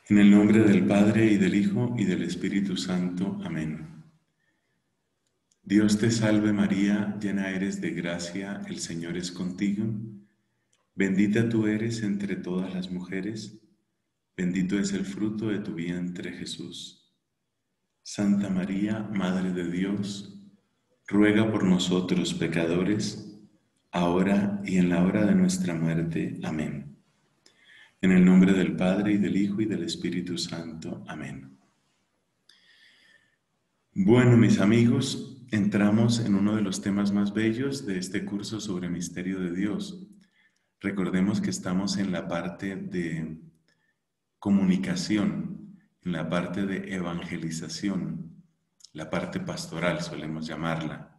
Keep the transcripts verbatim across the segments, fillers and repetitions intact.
En el nombre del Padre, y del Hijo, y del Espíritu Santo. Amén. Dios te salve María, llena eres de gracia, el Señor es contigo. Bendita tú eres entre todas las mujeres, bendito es el fruto de tu vientre Jesús. Santa María, Madre de Dios, ruega por nosotros pecadores, ahora y en la hora de nuestra muerte. Amén. En el nombre del Padre, y del Hijo, y del Espíritu Santo. Amén. Bueno, mis amigos, entramos en uno de los temas más bellos de este curso sobre Misterio de Dios. Recordemos que estamos en la parte de comunicación, en la parte de evangelización, la parte pastoral, solemos llamarla.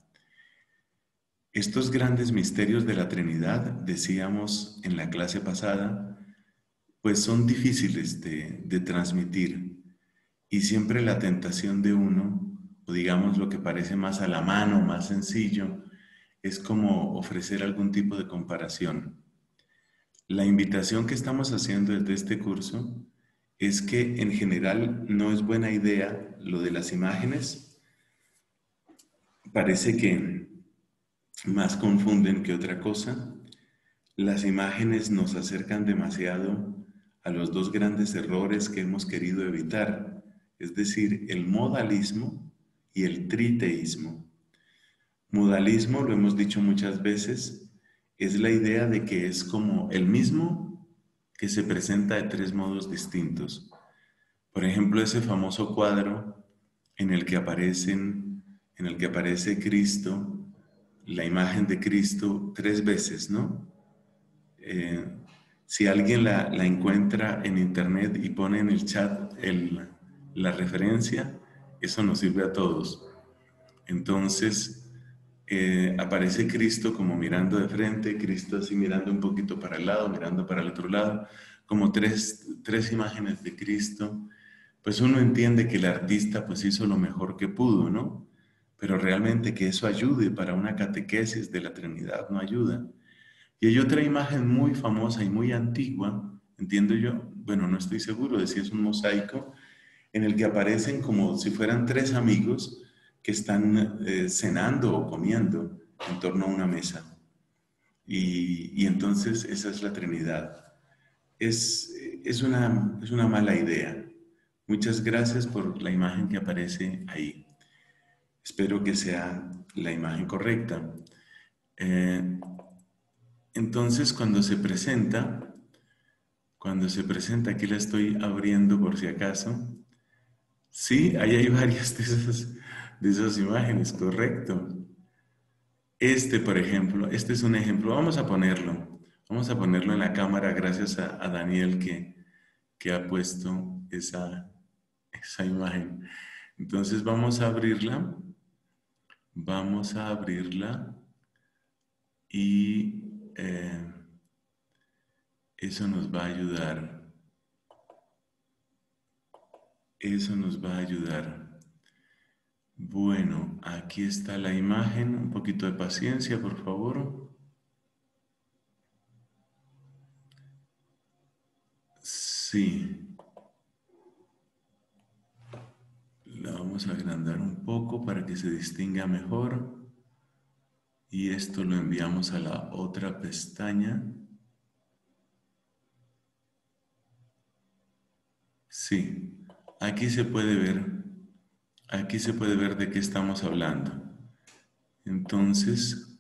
Estos grandes misterios de la Trinidad, decíamos en la clase pasada, pues son difíciles de, de transmitir, y siempre la tentación de uno, o digamos lo que parece más a la mano, más sencillo, es como ofrecer algún tipo de comparación. La invitación que estamos haciendo desde este curso es que en general no es buena idea lo de las imágenes. Parece que más confunden que otra cosa. Las imágenes nos acercan demasiado a los dos grandes errores que hemos querido evitar, es decir, el modalismo y el triteísmo. Modalismo, lo hemos dicho muchas veces, es la idea de que es como el mismo que se presenta de tres modos distintos. Por ejemplo, ese famoso cuadro en el que aparecen, en el que aparece Cristo, la imagen de Cristo tres veces, ¿no? Eh, si alguien la, la encuentra en internet y pone en el chat el, la referencia, eso nos sirve a todos. Entonces, eh, aparece Cristo como mirando de frente, Cristo así mirando un poquito para el lado, mirando para el otro lado, como tres, tres imágenes de Cristo. Pues uno entiende que el artista pues hizo lo mejor que pudo, ¿no? Pero realmente que eso ayude para una catequesis de la Trinidad no ayuda. Y hay otra imagen muy famosa y muy antigua, entiendo yo, bueno, no estoy seguro de si es un mosaico, en el que aparecen como si fueran tres amigos que están eh, cenando o comiendo en torno a una mesa. Y, y entonces esa es la Trinidad. Es, es, una, es una mala idea. Muchas gracias por la imagen que aparece ahí. Espero que sea la imagen correcta. Eh, entonces, cuando se presenta, cuando se presenta, aquí la estoy abriendo por si acaso. Sí, ahí hay varias de esas, de esas imágenes, correcto. Este, por ejemplo, este es un ejemplo. Vamos a ponerlo. Vamos a ponerlo en la cámara gracias a, a Daniel que, que ha puesto esa, esa imagen. Entonces vamos a abrirla. Vamos a abrirla y eh, eso nos va a ayudar. Eso nos va a ayudar. Bueno, aquí está la imagen. Un poquito de paciencia, por favor. Sí. La vamos a agrandar un poco para que se distinga mejor. Y esto lo enviamos a la otra pestaña. Sí, aquí se puede ver, aquí se puede ver de qué estamos hablando. Entonces,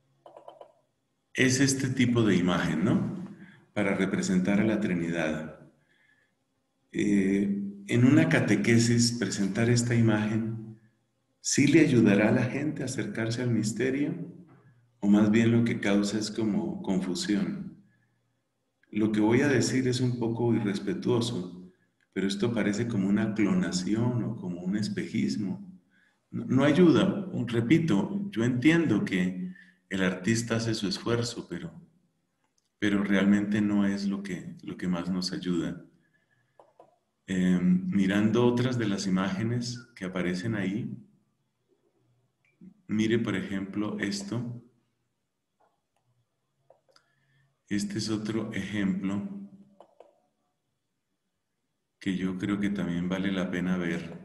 es este tipo de imagen, ¿no? Para representar a la Trinidad. Eh, en una catequesis, presentar esta imagen, ¿sí le ayudará a la gente a acercarse al misterio? ¿O más bien lo que causa es como confusión? Lo que voy a decir es un poco irrespetuoso, pero esto parece como una clonación o como un espejismo. No, no ayuda, repito, yo entiendo que el artista hace su esfuerzo, pero, pero realmente no es lo que, lo que más nos ayuda. Eh, mirando otras de las imágenes que aparecen ahí, mire por ejemplo esto. Este es otro ejemplo que yo creo que también vale la pena ver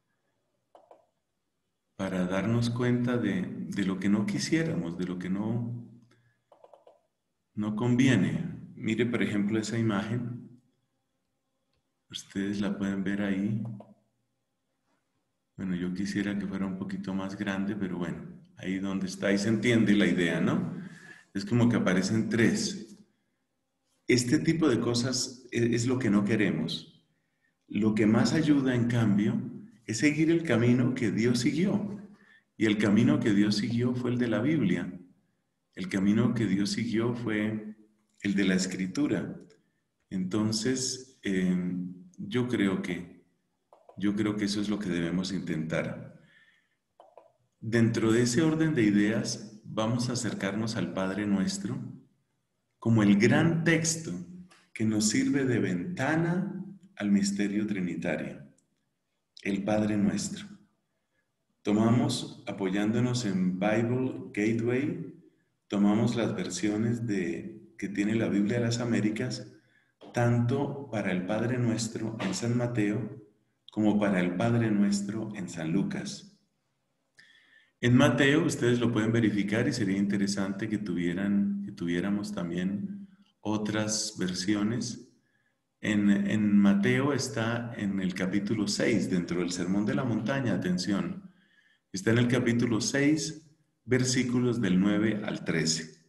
para darnos cuenta de, de lo que no quisiéramos, de lo que no, no conviene. Mire, por ejemplo, esa imagen. Ustedes la pueden ver ahí. Bueno, yo quisiera que fuera un poquito más grande, pero bueno, ahí donde está, ahí se entiende la idea, ¿no? Es como que aparecen tres. Este tipo de cosas es, es lo que no queremos. Lo que más ayuda, en cambio, es seguir el camino que Dios siguió. Y el camino que Dios siguió fue el de la Biblia. El camino que Dios siguió fue el de la Escritura. Entonces, eh, yo creo que, yo creo que eso es lo que debemos intentar. Dentro de ese orden de ideas, vamos a acercarnos al Padre Nuestro como el gran texto que nos sirve de ventana al misterio trinitario, el Padre Nuestro. Tomamos, apoyándonos en Bible Gateway, tomamos las versiones de, que tiene la Biblia de las Américas, tanto para el Padre Nuestro en San Mateo como para el Padre Nuestro en San Lucas. En Mateo ustedes lo pueden verificar y sería interesante que, tuvieran, que tuviéramos también otras versiones. En, en Mateo está en el capítulo seis, dentro del Sermón de la Montaña, atención. Está en el capítulo seis, versículos del nueve al trece.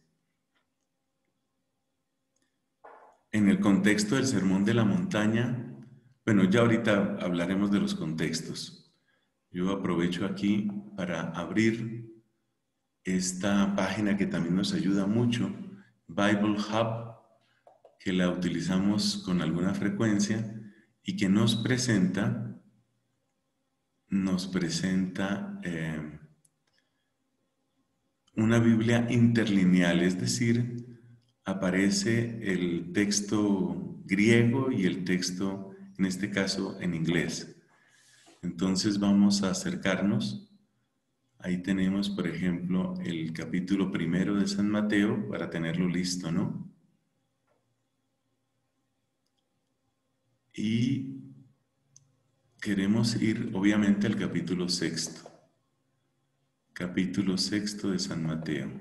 En el contexto del Sermón de la Montaña, bueno, ya ahorita hablaremos de los contextos. Yo aprovecho aquí para abrir esta página que también nos ayuda mucho, Bible Hub, que la utilizamos con alguna frecuencia y que nos presenta, nos presenta eh, una Biblia interlineal, es decir, aparece el texto griego y el texto, en este caso, en inglés. Entonces vamos a acercarnos. Ahí tenemos, por ejemplo, el capítulo primero de San Mateo para tenerlo listo, ¿no? Y queremos ir, obviamente, al capítulo sexto. Capítulo sexto de San Mateo.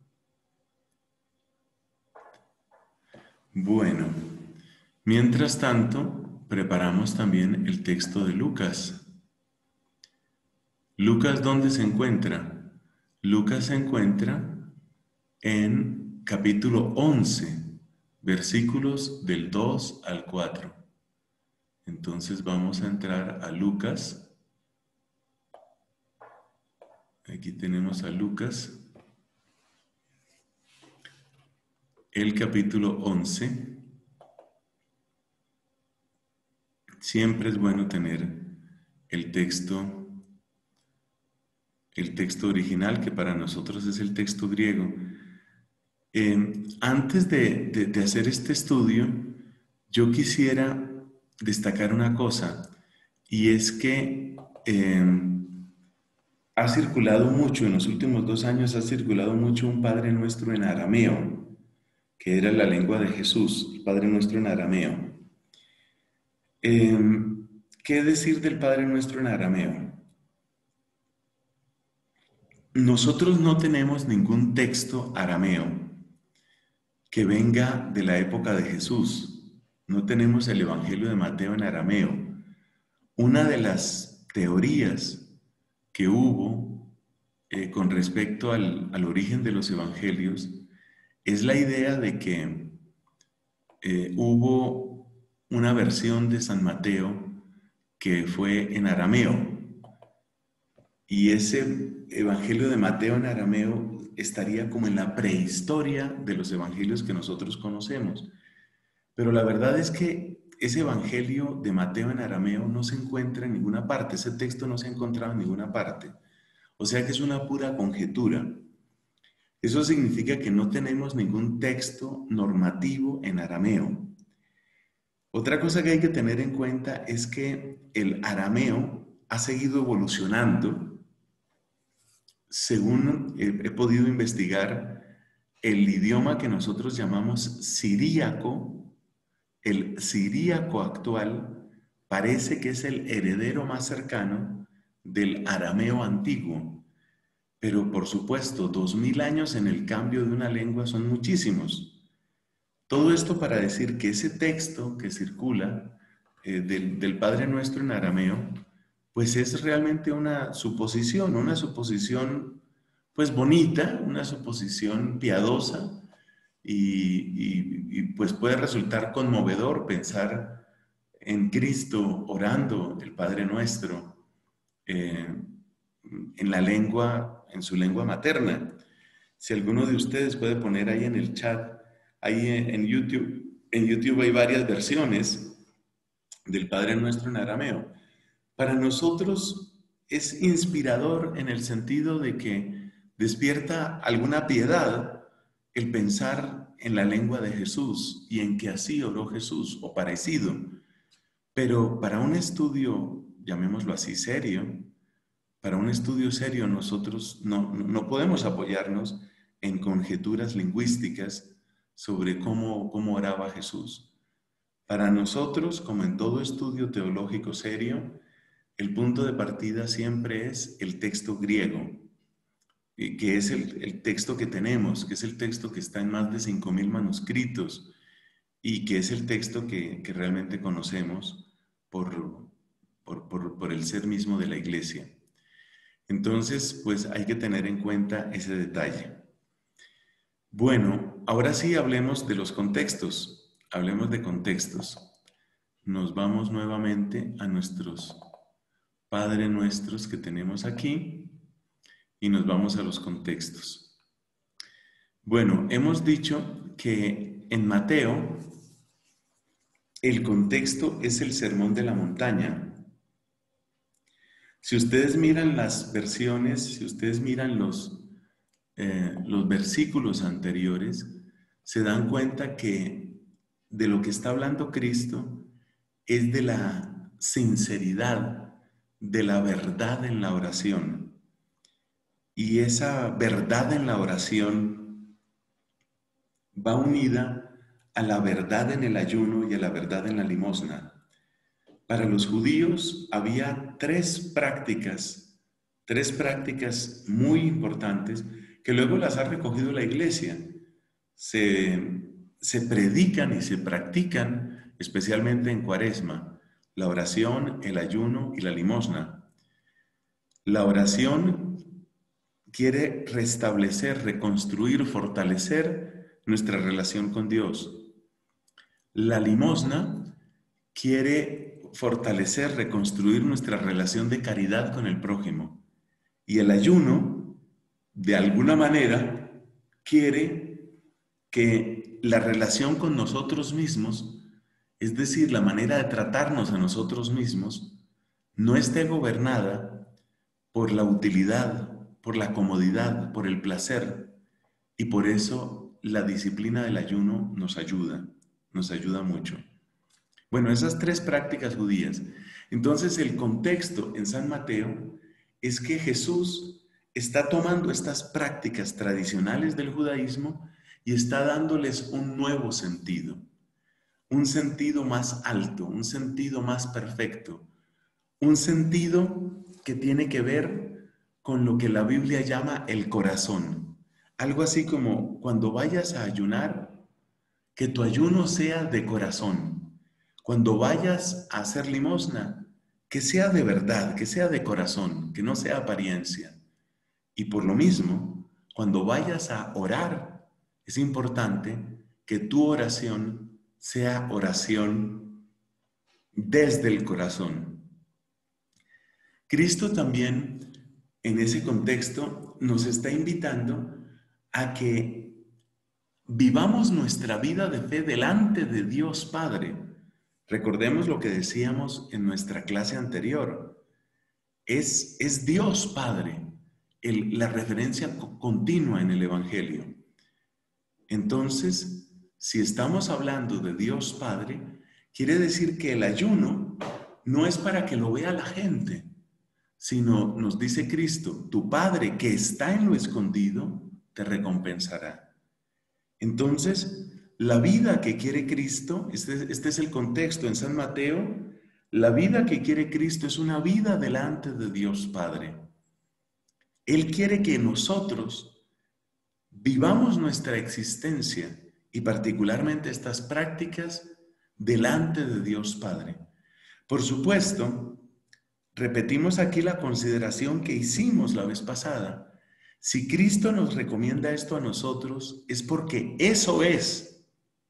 Bueno, mientras tanto, preparamos también el texto de Lucas. ¿Lucas dónde se encuentra? Lucas se encuentra en capítulo once, versículos del dos al cuatro. Entonces vamos a entrar a Lucas. Aquí tenemos a Lucas, el capítulo once. Siempre es bueno tener el texto el texto original, que para nosotros es el texto griego. Eh, antes de, de, de hacer este estudio, yo quisiera destacar una cosa, y es que eh, ha circulado mucho, en los últimos dos años ha circulado mucho un Padre Nuestro en arameo, que era la lengua de Jesús, el Padre Nuestro en arameo. Eh, ¿Qué decir del Padre Nuestro en arameo? Nosotros no tenemos ningún texto arameo que venga de la época de Jesús. No tenemos el Evangelio de Mateo en arameo. Una de las teorías que hubo eh, con respecto al, al origen de los evangelios es la idea de que eh, hubo una versión de San Mateo que fue en arameo. Y ese Evangelio de Mateo en arameo estaría como en la prehistoria de los evangelios que nosotros conocemos. Pero la verdad es que ese Evangelio de Mateo en arameo no se encuentra en ninguna parte, ese texto no se ha encontrado en ninguna parte. O sea que es una pura conjetura. Eso significa que no tenemos ningún texto normativo en arameo. Otra cosa que hay que tener en cuenta es que el arameo ha seguido evolucionando. Según he, he podido investigar, el idioma que nosotros llamamos siríaco, el siríaco actual, parece que es el heredero más cercano del arameo antiguo. Pero por supuesto, dos mil años en el cambio de una lengua son muchísimos. Todo esto para decir que ese texto que circula eh, del, del Padre Nuestro en arameo, pues es realmente una suposición, una suposición pues bonita, una suposición piadosa, y, y, y pues puede resultar conmovedor pensar en Cristo orando el Padre Nuestro eh, en la lengua, en su lengua materna. Si alguno de ustedes puede poner ahí en el chat, ahí en, en YouTube, en YouTube hay varias versiones del Padre Nuestro en arameo. Para nosotros es inspirador en el sentido de que despierta alguna piedad el pensar en la lengua de Jesús y en que así oró Jesús o parecido. Pero para un estudio, llamémoslo así, serio, para un estudio serio nosotros no, no podemos apoyarnos en conjeturas lingüísticas sobre cómo, cómo oraba Jesús. Para nosotros, como en todo estudio teológico serio, el punto de partida siempre es el texto griego, que es el, el texto que tenemos, que es el texto que está en más de cinco mil manuscritos y que es el texto que, que realmente conocemos por, por, por, por el ser mismo de la Iglesia. Entonces, pues hay que tener en cuenta ese detalle. Bueno, ahora sí hablemos de los contextos. Hablemos de contextos. Nos vamos nuevamente a nuestros Padre Nuestros que tenemos aquí y nos vamos a los contextos. Bueno, hemos dicho que en Mateo el contexto es el Sermón de la Montaña. Si ustedes miran las versiones, si ustedes miran los, eh, los versículos anteriores, se dan cuenta que de lo que está hablando Cristo es de la sinceridad, de la verdad en la oración. Y esa verdad en la oración va unida a la verdad en el ayuno y a la verdad en la limosna. Para los judíos había tres prácticas, tres prácticas muy importantes que luego las ha recogido la Iglesia. Se, se predican y se practican especialmente en Cuaresma: la oración, el ayuno y la limosna. La oración quiere restablecer, reconstruir, fortalecer nuestra relación con Dios. La limosna quiere fortalecer, reconstruir nuestra relación de caridad con el prójimo. Y el ayuno, de alguna manera, quiere que la relación con nosotros mismos, es decir, la manera de tratarnos a nosotros mismos, no esté gobernada por la utilidad, por la comodidad, por el placer. Y por eso la disciplina del ayuno nos ayuda, nos ayuda mucho. Bueno, esas tres prácticas judías. Entonces el contexto en San Mateo es que Jesús está tomando estas prácticas tradicionales del judaísmo y está dándoles un nuevo sentido, un sentido más alto, un sentido más perfecto, un sentido que tiene que ver con lo que la Biblia llama el corazón. Algo así como cuando vayas a ayunar, que tu ayuno sea de corazón. Cuando vayas a hacer limosna, que sea de verdad, que sea de corazón, que no sea apariencia. Y por lo mismo, cuando vayas a orar, es importante que tu oración sea oración desde el corazón. Cristo también, en ese contexto, nos está invitando a que vivamos nuestra vida de fe delante de Dios Padre. Recordemos lo que decíamos en nuestra clase anterior. Es, es Dios Padre el, la referencia continua en el Evangelio. Entonces, si estamos hablando de Dios Padre, quiere decir que el ayuno no es para que lo vea la gente, sino, nos dice Cristo, tu Padre que está en lo escondido te recompensará. Entonces, la vida que quiere Cristo, este, este es el contexto en San Mateo, La vida que quiere Cristo es una vida delante de Dios Padre. Él quiere que nosotros vivamos nuestra existencia y particularmente estas prácticas delante de Dios Padre. Por supuesto, repetimos aquí la consideración que hicimos la vez pasada. Si Cristo nos recomienda esto a nosotros, es porque eso es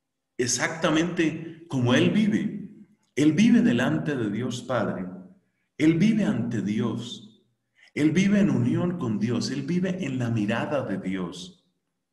exactamente como Él vive. Él vive delante de Dios Padre. Él vive ante Dios. Él vive en unión con Dios. Él vive en la mirada de Dios.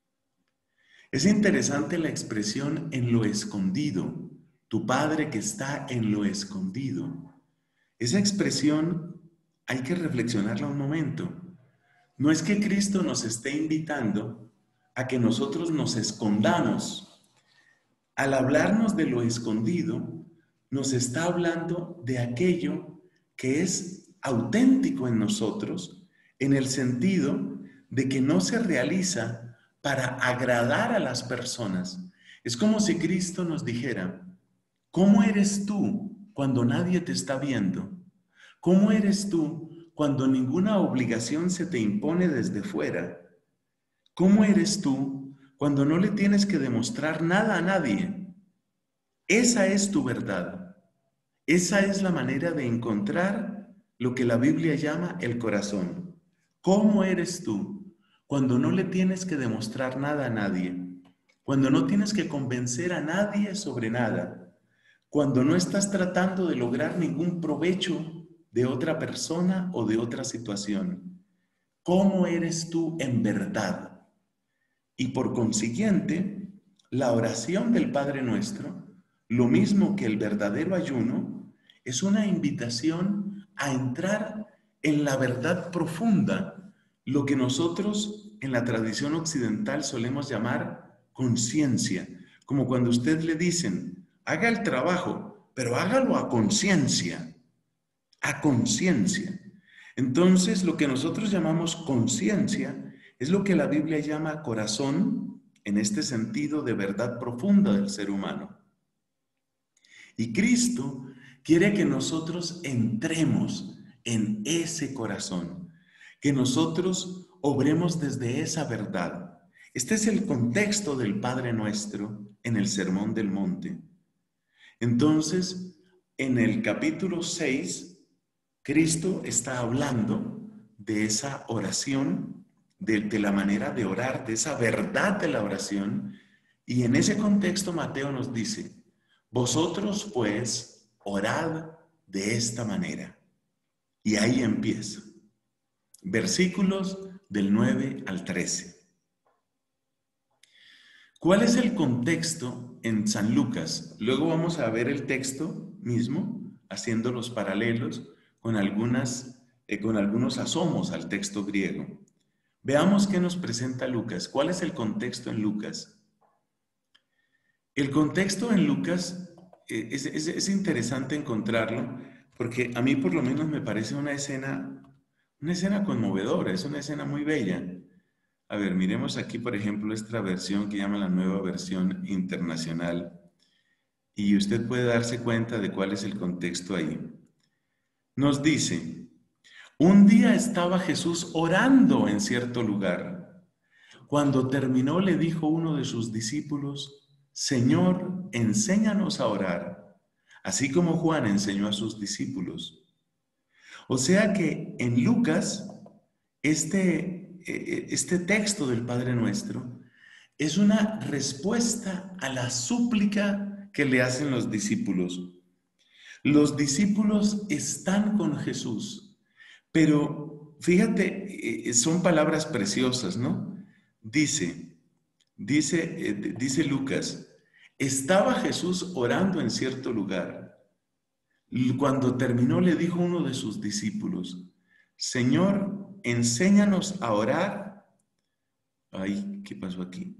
Es interesante la expresión en lo escondido. Tu Padre que está en lo escondido. Esa expresión hay que reflexionarla un momento. No es que Cristo nos esté invitando a que nosotros nos escondamos. Al hablarnos de lo escondido, nos está hablando de aquello que es auténtico en nosotros, en el sentido de que no se realiza para agradar a las personas. Es como si Cristo nos dijera, ¿cómo eres tú cuando nadie te está viendo? ¿Cómo eres tú cuando ninguna obligación se te impone desde fuera? ¿Cómo eres tú cuando no le tienes que demostrar nada a nadie? Esa es tu verdad. Esa es la manera de encontrar lo que la Biblia llama el corazón. ¿Cómo eres tú cuando no le tienes que demostrar nada a nadie? Cuando no tienes que convencer a nadie sobre nada. Cuando no estás tratando de lograr ningún provecho de otra persona o de otra situación. ¿Cómo eres tú en verdad? Y por consiguiente, la oración del Padre Nuestro, lo mismo que el verdadero ayuno, es una invitación a entrar en la verdad profunda, lo que nosotros en la tradición occidental solemos llamar conciencia, como cuando a usted le dicen, haga el trabajo, pero hágalo a conciencia, a conciencia. Entonces, lo que nosotros llamamos conciencia es lo que la Biblia llama corazón, en este sentido de verdad profunda del ser humano. Y Cristo quiere que nosotros entremos en ese corazón, que nosotros obremos desde esa verdad. Este es el contexto del Padre Nuestro en el Sermón del Monte. Entonces, en el capítulo seis, Cristo está hablando de esa oración, de, de la manera de orar, de esa verdad de la oración. Y en ese contexto Mateo nos dice, vosotros pues orad de esta manera. Y ahí empieza. Versículos del nueve al trece. ¿Cuál es el contexto en San Lucas? Luego vamos a ver el texto mismo, haciendo los paralelos con, algunas, eh, con algunos asomos al texto griego. Veamos qué nos presenta Lucas. ¿Cuál es el contexto en Lucas? El contexto en Lucas eh, es, es, es interesante encontrarlo, porque a mí por lo menos me parece una escena, una escena conmovedora, es una escena muy bella. A ver, miremos aquí, por ejemplo, esta versión que llama la Nueva Versión Internacional, y usted puede darse cuenta de cuál es el contexto ahí. Nos dice, un día estaba Jesús orando en cierto lugar. Cuando terminó, le dijo uno de sus discípulos, Señor, enséñanos a orar, así como Juan enseñó a sus discípulos. O sea que en Lucas, este, este texto del Padre Nuestro es una respuesta a la súplica que le hacen los discípulos. Los discípulos están con Jesús, pero fíjate, son palabras preciosas, ¿no? Dice, dice, dice Lucas, estaba Jesús orando en cierto lugar. Cuando terminó, le dijo uno de sus discípulos, Señor, enséñanos a orar. Ay, ¿qué pasó aquí?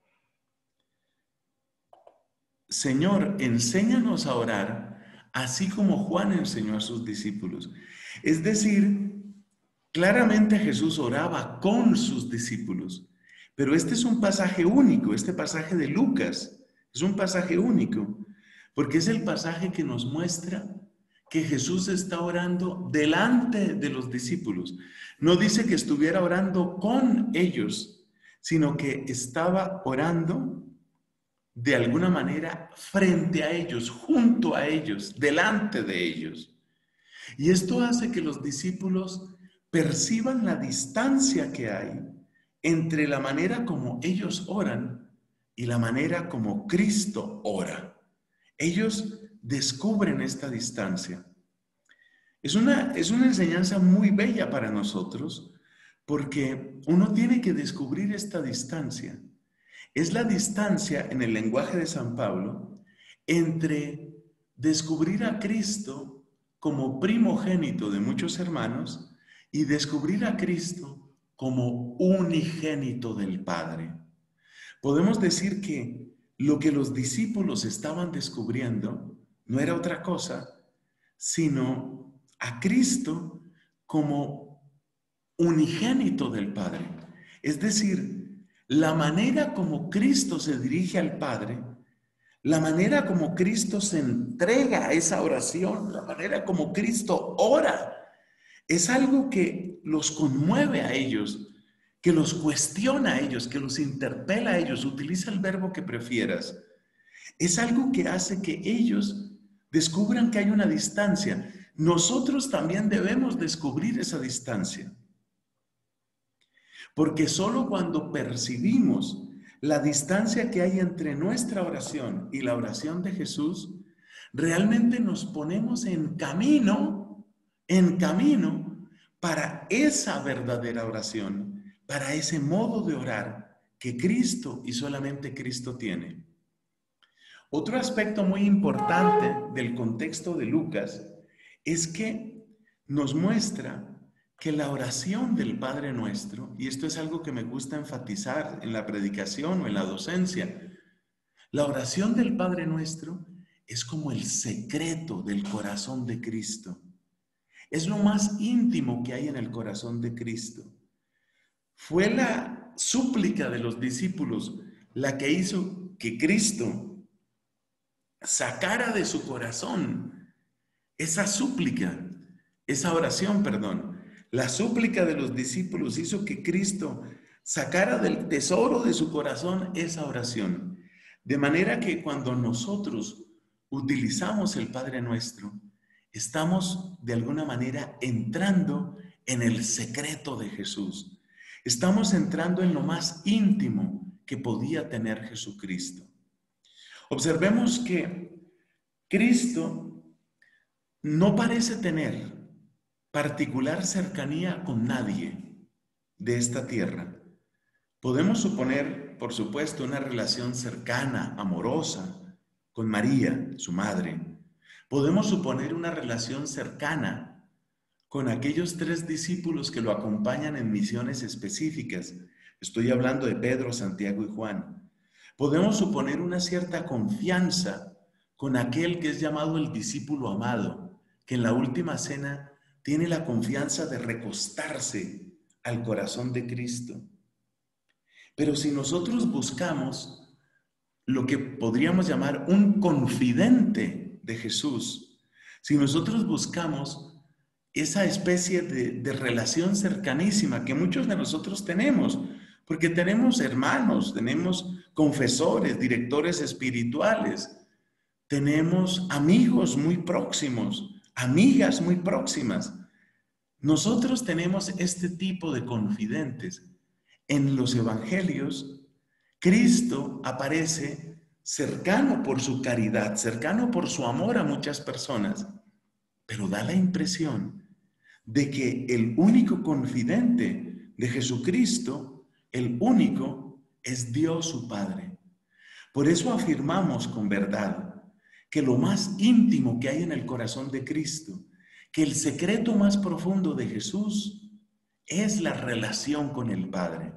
Señor, enséñanos a orar, así como Juan enseñó a sus discípulos. Es decir, claramente Jesús oraba con sus discípulos, pero este es un pasaje único, este pasaje de Lucas es un pasaje único, porque es el pasaje que nos muestra que Jesús está orando delante de los discípulos. No dice que estuviera orando con ellos, sino que estaba orando de alguna manera frente a ellos, junto a ellos, delante de ellos. Y esto hace que los discípulos perciban la distancia que hay entre la manera como ellos oran y la manera como Cristo ora. Ellos descubren esta distancia. Es una, es una enseñanza muy bella para nosotros porque uno tiene que descubrir esta distancia. Es la distancia, en el lenguaje de San Pablo, entre descubrir a Cristo como primogénito de muchos hermanos y descubrir a Cristo como unigénito del Padre. Podemos decir que lo que los discípulos estaban descubriendo no era otra cosa, sino a Cristo como unigénito del Padre. Es decir, la manera como Cristo se dirige al Padre, la manera como Cristo se entrega a esa oración, la manera como Cristo ora, es algo que los conmueve a ellos, que los cuestiona a ellos, que los interpela a ellos. Utiliza el verbo que prefieras. Es algo que hace que ellos descubran que hay una distancia. Nosotros también debemos descubrir esa distancia. Porque solo cuando percibimos la distancia que hay entre nuestra oración y la oración de Jesús, realmente nos ponemos en camino, en camino para esa verdadera oración, para ese modo de orar que Cristo y solamente Cristo tiene. Otro aspecto muy importante del contexto de Lucas es que nos muestra que la oración del Padre Nuestro, y esto es algo que me gusta enfatizar en la predicación o en la docencia, la oración del Padre Nuestro es como el secreto del corazón de Cristo. Es lo más íntimo que hay en el corazón de Cristo. Fue la súplica de los discípulos la que hizo que Cristo sacara de su corazón esa súplica, esa oración, perdón. La súplica de los discípulos hizo que Cristo sacara del tesoro de su corazón esa oración. De manera que cuando nosotros utilizamos el Padre Nuestro, estamos de alguna manera entrando en el secreto de Jesús. Estamos entrando en lo más íntimo que podía tener Jesucristo. Observemos que Cristo no parece tener particular cercanía con nadie de esta tierra. Podemos suponer, por supuesto, una relación cercana, amorosa, con María, su madre. Podemos suponer una relación cercana con aquellos tres discípulos que lo acompañan en misiones específicas. Estoy hablando de Pedro, Santiago y Juan. Podemos suponer una cierta confianza con aquel que es llamado el discípulo amado, que en la última cena tiene la confianza de recostarse al corazón de Cristo. Pero si nosotros buscamos lo que podríamos llamar un confidente de Jesús, si nosotros buscamos esa especie de, de relación cercanísima que muchos de nosotros tenemos, porque tenemos hermanos, tenemos confesores, directores espirituales, tenemos amigos muy próximos, amigas muy próximas. Nosotros tenemos este tipo de confidentes. En los evangelios, Cristo aparece cercano por su caridad, cercano por su amor a muchas personas, pero da la impresión de que el único confidente de Jesucristo, el único, es Dios su Padre. Por eso afirmamos con verdad que lo más íntimo que hay en el corazón de Cristo, que el secreto más profundo de Jesús es la relación con el Padre.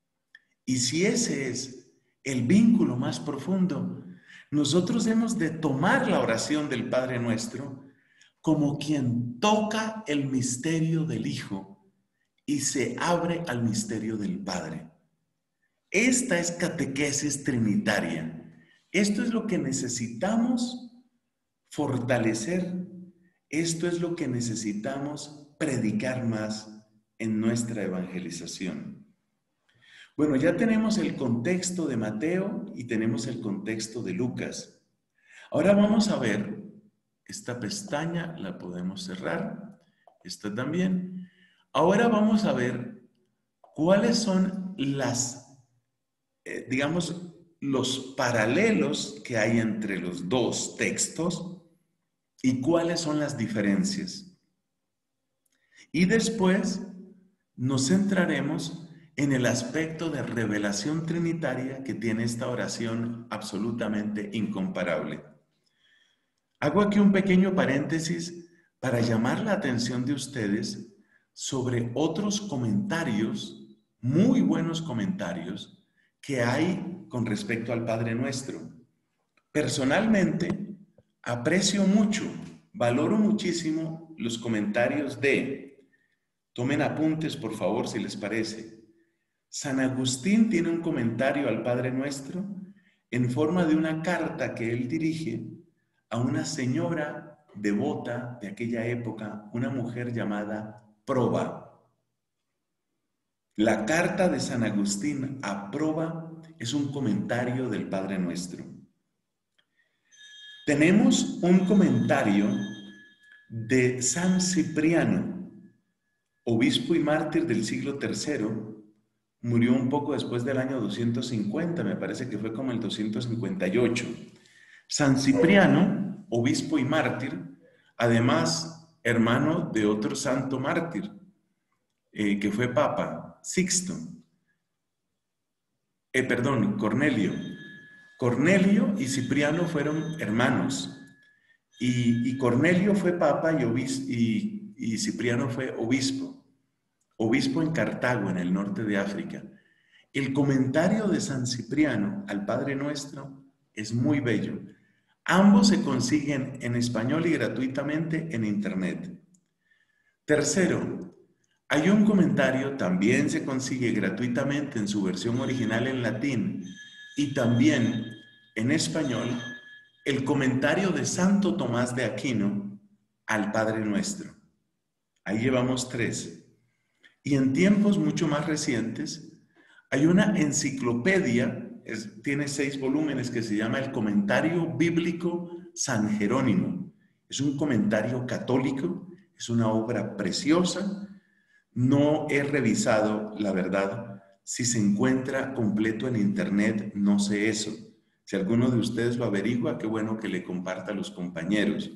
Y si ese es el vínculo más profundo, nosotros hemos de tomar la oración del Padre Nuestro como quien toca el misterio del Hijo y se abre al misterio del Padre. Esta es catequesis trinitaria. Esto es lo que necesitamos fortalecer Esto es lo que necesitamos predicar más en nuestra evangelización. Bueno, ya tenemos el contexto de Mateo y tenemos el contexto de Lucas. Ahora vamos a ver, esta pestaña la podemos cerrar, esta también. Ahora vamos a ver cuáles son las, eh, digamos, los paralelos que hay entre los dos textos y cuáles son las diferencias. Y después nos centraremos en el aspecto de revelación trinitaria que tiene esta oración absolutamente incomparable. Hago aquí un pequeño paréntesis para llamar la atención de ustedes sobre otros comentarios, muy buenos comentarios, que hay con respecto al Padre Nuestro. Personalmente, aprecio mucho, valoro muchísimo los comentarios de, tomen apuntes por favor si les parece, San Agustín tiene un comentario al Padre Nuestro en forma de una carta que él dirige a una señora devota de aquella época, una mujer llamada Proba. La carta de San Agustín a Proba es un comentario del Padre Nuestro. Tenemos un comentario de San Cipriano, obispo y mártir del siglo tercero, murió un poco después del año doscientos cincuenta, me parece que fue como el doscientos cincuenta y ocho. San Cipriano, obispo y mártir, además hermano de otro santo mártir, eh, que fue papa, Sixto. Eh, perdón, Cornelio. Cornelio y Cipriano fueron hermanos. Y, y Cornelio fue papa y, obis, y, y Cipriano fue obispo. Obispo en Cartago, en el norte de África. El comentario de San Cipriano al Padre Nuestro es muy bello. Ambos se consiguen en español y gratuitamente en internet. Tercero, hay un comentario, también se consigue gratuitamente en su versión original en latín y también en español, el comentario de Santo Tomás de Aquino al Padre Nuestro. Ahí llevamos tres. Y en tiempos mucho más recientes, hay una enciclopedia, es, tiene seis volúmenes, que se llama el Comentario Bíblico San Jerónimo. Es un comentario católico, es una obra preciosa. No he revisado, la verdad, si se encuentra completo en internet, no sé eso. Si alguno de ustedes lo averigua, qué bueno que le comparta a los compañeros.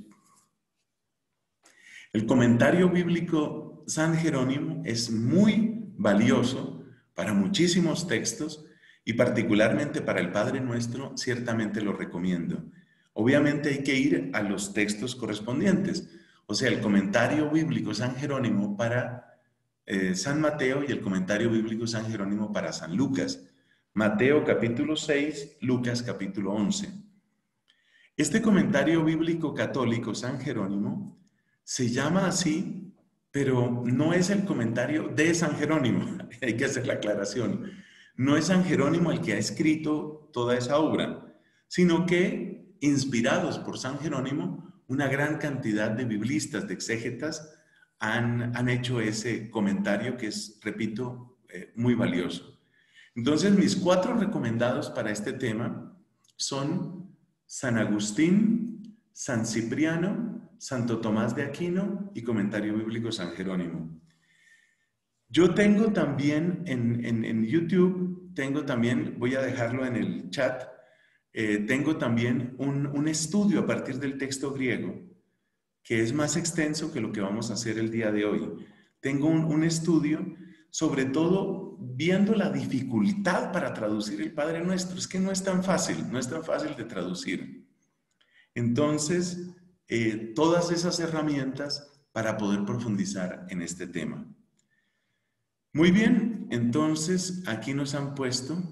El comentario bíblico San Jerónimo es muy valioso para muchísimos textos y particularmente para el Padre Nuestro, ciertamente lo recomiendo. Obviamente hay que ir a los textos correspondientes, o sea, el comentario bíblico San Jerónimo para eh, San Mateo y el comentario bíblico San Jerónimo para San Lucas. Mateo capítulo seis, Lucas capítulo once. Este comentario bíblico católico San Jerónimo se llama así, pero no es el comentario de San Jerónimo, hay que hacer la aclaración. No es San Jerónimo el que ha escrito toda esa obra, sino que, inspirados por San Jerónimo, una gran cantidad de biblistas, de exégetas, han, han hecho ese comentario que es, repito, eh, muy valioso. Entonces, mis cuatro recomendados para este tema son San Agustín, San Cipriano, Santo Tomás de Aquino y comentario bíblico San Jerónimo. Yo tengo también en, en, en YouTube, tengo también, voy a dejarlo en el chat, eh, tengo también un, un estudio a partir del texto griego que es más extenso que lo que vamos a hacer el día de hoy. Tengo un, un estudio, sobre todo viendo la dificultad para traducir el Padre Nuestro. Es que no es tan fácil, no es tan fácil de traducir. Entonces, eh, todas esas herramientas para poder profundizar en este tema. Muy bien, entonces aquí nos han puesto,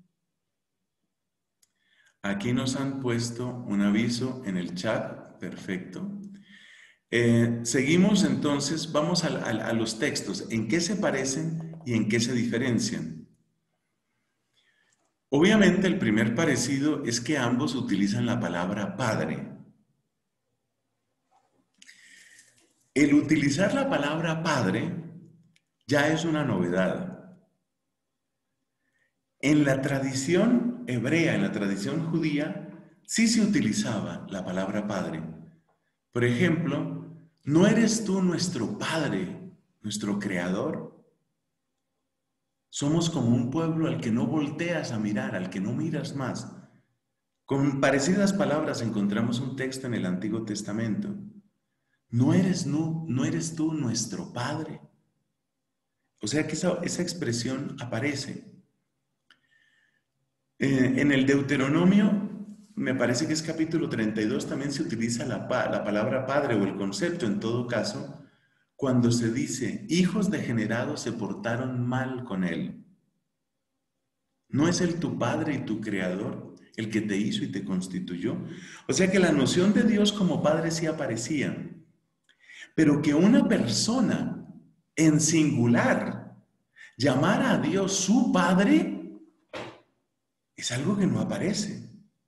aquí nos han puesto un aviso en el chat, perfecto. Eh, seguimos entonces, vamos a, a, a los textos, ¿en qué se parecen y en qué se diferencian? Obviamente el primer parecido es que ambos utilizan la palabra Padre. El utilizar la palabra padre ya es una novedad. En la tradición hebrea, en la tradición judía, sí se utilizaba la palabra padre. Por ejemplo, ¿no eres tú nuestro padre, nuestro creador? Somos como un pueblo al que no volteas a mirar, al que no miras más. Con parecidas palabras encontramos un texto en el Antiguo Testamento. ¿No eres, no, no eres tú nuestro padre? O sea que esa, esa expresión aparece. Eh, en el Deuteronomio, me parece que es capítulo treinta y dos, también se utiliza la, la palabra padre o el concepto, en todo caso, cuando se dice, hijos degenerados se portaron mal con él. ¿No es él tu padre y tu creador, el que te hizo y te constituyó? O sea que la noción de Dios como padre sí aparecía, pero que una persona en singular llamara a Dios su padre es algo que no aparece.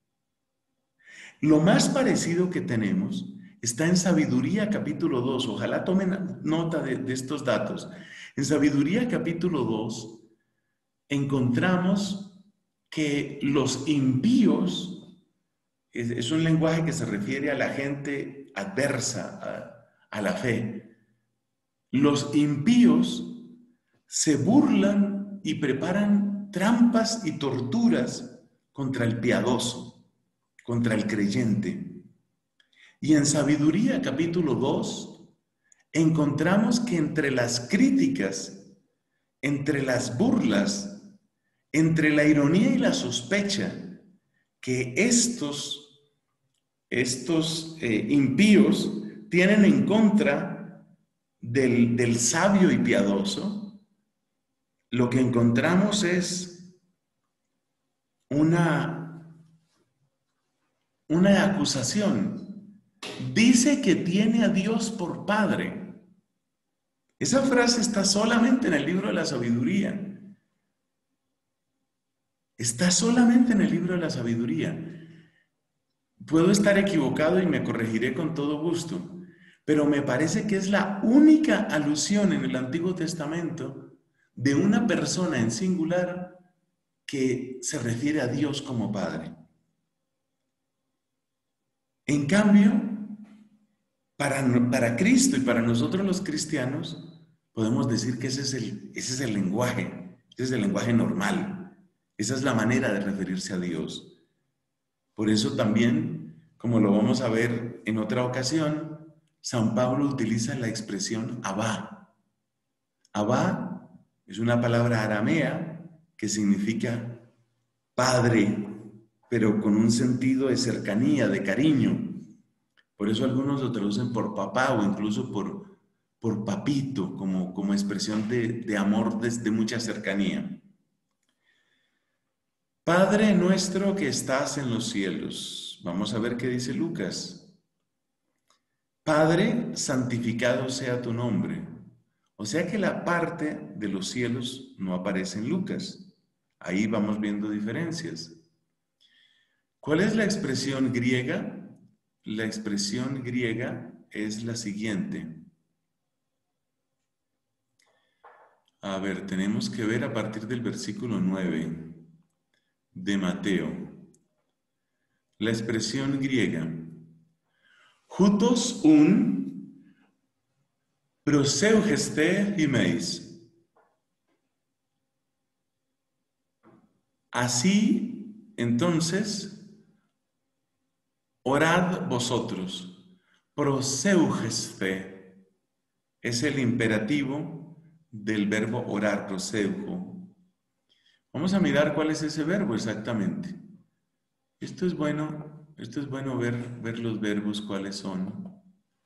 Lo más parecido que tenemos está en Sabiduría capítulo dos. Ojalá tomen nota de, de estos datos. En Sabiduría capítulo dos encontramos que los impíos, es, es un lenguaje que se refiere a la gente adversa a, a la fe. Los impíos se burlan y preparan trampas y torturas contra el piadoso, contra el creyente. Y en Sabiduría capítulo dos encontramos que entre las críticas, entre las burlas, entre la ironía y la sospecha, que estos, estos eh, impíos tienen en contra del, del sabio y piadoso, lo que encontramos es una, una acusación. Dice que tiene a Dios por padre. Esa frase está solamente en el libro de la Sabiduría. Está solamente en el libro de la Sabiduría. Puedo estar equivocado y me corregiré con todo gusto, pero me parece que es la única alusión en el Antiguo Testamento de una persona en singular que se refiere a Dios como Padre. En cambio, para, para Cristo y para nosotros los cristianos, podemos decir que ese es el, ese es el lenguaje, ese es el lenguaje normal, esa es la manera de referirse a Dios. Por eso también, como lo vamos a ver en otra ocasión, San Pablo utiliza la expresión Abba. Abba es una palabra aramea que significa padre, pero con un sentido de cercanía, de cariño. Por eso algunos lo traducen por papá o incluso por, por papito, como, como expresión de, de amor desde mucha cercanía. Padre nuestro que estás en los cielos. Vamos a ver qué dice Lucas. Padre, santificado sea tu nombre. O sea que la parte de los cielos no aparece en Lucas. Ahí vamos viendo diferencias. ¿Cuál es la expresión griega? La expresión griega es la siguiente. A ver, tenemos que ver a partir del versículo nueve de Mateo. La expresión griega. Hutos un proseugeste himeis. Así, entonces, orad vosotros. Proseugeste es el imperativo del verbo orar, proseugo. Vamos a mirar cuál es ese verbo exactamente. Esto es bueno, esto es bueno ver, ver los verbos, cuáles son.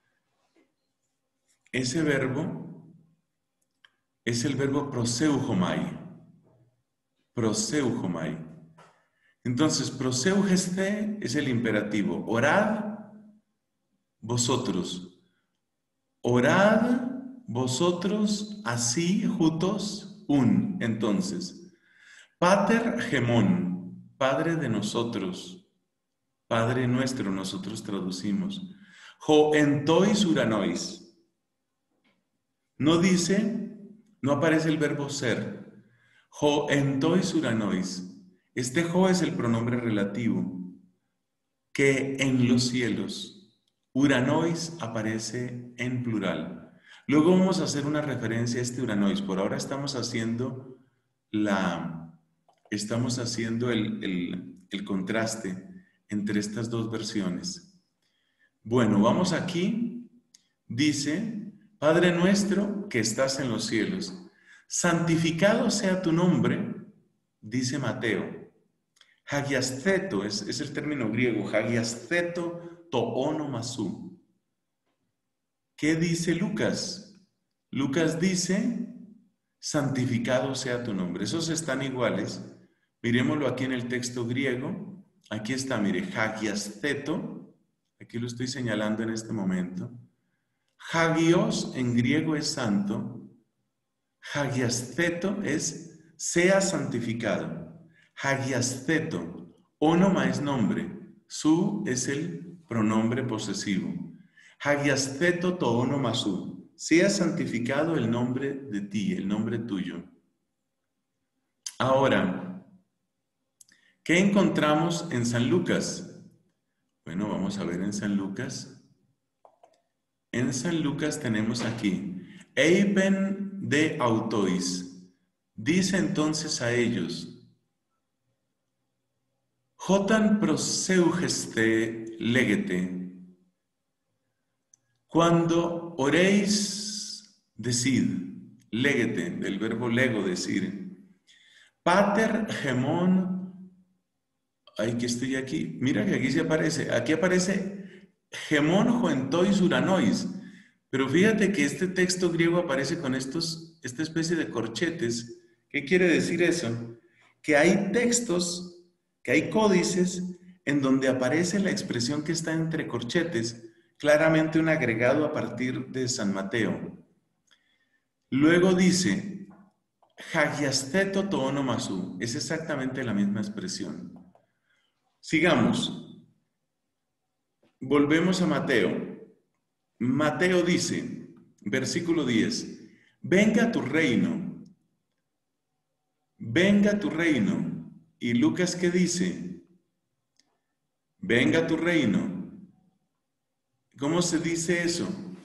Ese verbo es el verbo proseujomai. Proseujomai. Entonces, proseugeste es el imperativo. Orad vosotros. Orad vosotros así juntos un. Entonces, pater gemón, Padre de nosotros, Padre nuestro, nosotros traducimos. Jo entois uranois. No dice, no aparece el verbo ser. Jo entois uranois. Este jo es el pronombre relativo. Que en los cielos. Uranois aparece en plural. Luego vamos a hacer una referencia a este uranois. Por ahora estamos haciendo la, estamos haciendo el, el, el contraste entre estas dos versiones. Bueno, vamos aquí. Dice, Padre nuestro que estás en los cielos, santificado sea tu nombre, dice Mateo. Hagiastheto es, es el término griego, hagiastheto toonomasou. ¿Qué dice Lucas? Lucas dice, santificado sea tu nombre. Esos están iguales. Miremoslo aquí en el texto griego. Aquí está, mire, hagiastheto. Aquí lo estoy señalando en este momento. Hagios en griego es santo. Hagiastheto es sea santificado. Hagiastheto, onoma es nombre, su es el pronombre posesivo. Hagiastheto to onomasou, sea santificado el nombre de ti, el nombre tuyo. Ahora, ¿qué encontramos en San Lucas? Bueno, vamos a ver en San Lucas. En San Lucas tenemos aquí, Eipen de autois, dice entonces a ellos, Jotan proseugeste legete, cuando oréis, decid, legete, del verbo lego, decir, pater gemón, ay, que estoy aquí, mira que aquí se aparece, aquí aparece gemón joentois uranois, pero fíjate que este texto griego aparece con estos, esta especie de corchetes. ¿Qué quiere decir eso? Que hay textos, que hay códices en donde aparece la expresión que está entre corchetes, claramente un agregado a partir de San Mateo. Luego dice, hagiastheto to onomasou, es exactamente la misma expresión. Sigamos. Volvemos a Mateo. Mateo dice, versículo diez, venga tu reino, venga tu reino. Y Lucas, ¿qué dice? Venga tu reino. ¿Cómo se dice eso?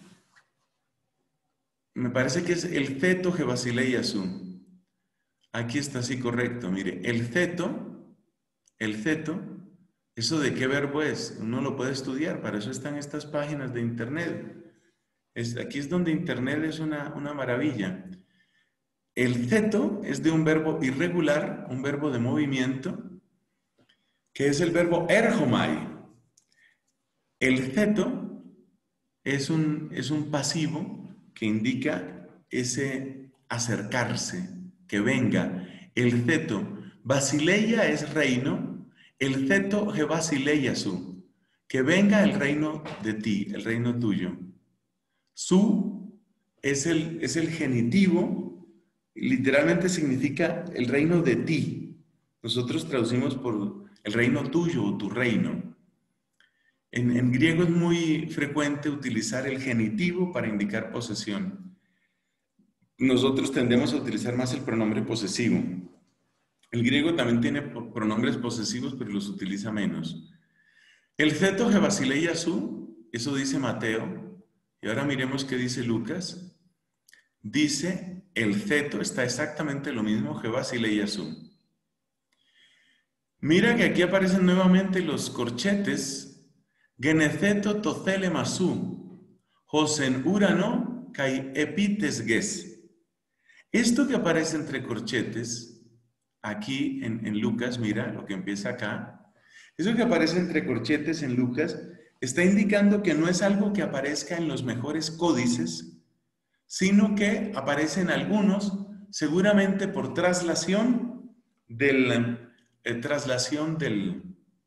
Me parece que es el ceto Gebasileiasú. Aquí está así correcto. Mire, el ceto, el ceto, ¿eso de qué verbo es? Uno lo puede estudiar, para eso están estas páginas de internet. Es, aquí es donde internet es una, una maravilla. El ceto es de un verbo irregular, un verbo de movimiento, que es el verbo ergomai. El ceto es un, es un pasivo que indica ese acercarse, que venga. El ceto, basileia es reino, el ceto je basileiasú, que venga el reino de ti, el reino tuyo. Su es el, es el genitivo, literalmente significa el reino de ti. Nosotros traducimos por el reino tuyo o tu reino. En, en griego es muy frecuente utilizar el genitivo para indicar posesión. Nosotros tendemos a utilizar más el pronombre posesivo. El griego también tiene pronombres posesivos, pero los utiliza menos. El ceto je basileiasú, eso dice Mateo. Y ahora miremos qué dice Lucas. Dice, el ceto está exactamente lo mismo, je basileiasú. Mira que aquí aparecen nuevamente los corchetes. Geneceto tocele masú, josen urano kai epites ges. Esto que aparece entre corchetes, aquí en, en Lucas, mira lo que empieza acá. Eso que aparece entre corchetes en Lucas está indicando que no es algo que aparezca en los mejores códices, sino que aparecen algunos, seguramente por traslación del, eh, traslación del,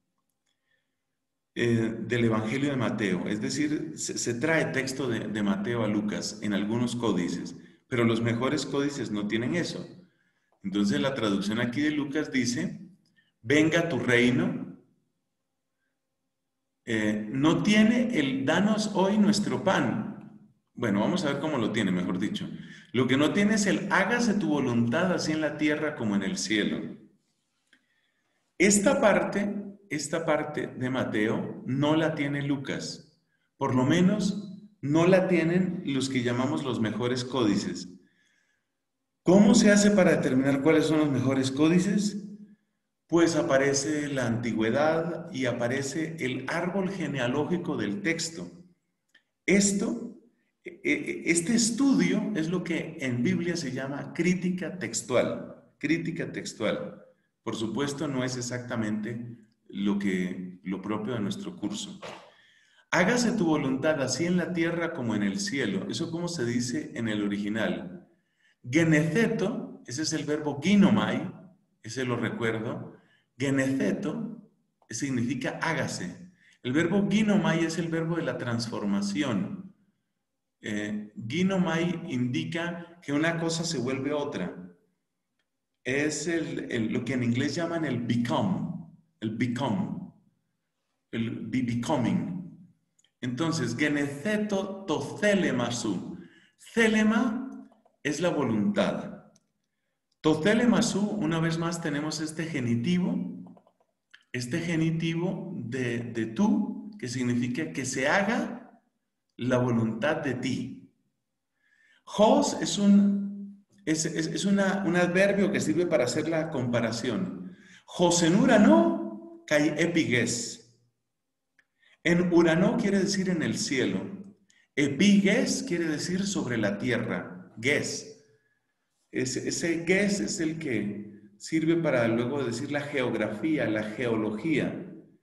eh, del Evangelio de Mateo. Es decir, se, se trae texto de, de Mateo a Lucas en algunos códices, pero los mejores códices no tienen eso. Entonces la traducción aquí de Lucas dice, venga tu reino. Eh, no tiene el danos hoy nuestro pan. bueno, vamos a ver cómo lo tiene, mejor dicho. Lo que no tiene es el hágase tu voluntad así en la tierra como en el cielo. Esta parte, esta parte de Mateo no la tiene Lucas. Por lo menos no la tienen los que llamamos los mejores códices. ¿Cómo se hace para determinar cuáles son los mejores códices? Pues aparece la antigüedad y aparece el árbol genealógico del texto. Esto, este estudio es lo que en Biblia se llama crítica textual. Crítica textual. Por supuesto, no es exactamente lo, que, lo propio de nuestro curso. Hágase tu voluntad así en la tierra como en el cielo. ¿Eso cómo se dice en el original? Geneceto, ese es el verbo ginomai, ese lo recuerdo. Geneceto significa hágase. El verbo ginomai es el verbo de la transformación. Eh, ginomai indica que una cosa se vuelve otra. Es el, el, lo que en inglés llaman el become, el become, el be becoming. Entonces, geneceto to thelemasu. Thelema es la voluntad. To thelemasu, una vez más tenemos este genitivo, este genitivo de, de tú, que significa que se haga la voluntad de ti. Hos es un, es, es, es una, un adverbio que sirve para hacer la comparación. Hos en Urano, kai epiges. En Urano quiere decir en el cielo. Epiges quiere decir sobre la tierra. Ges. Ese, ese ges es el que sirve para luego decir la geografía, la geología.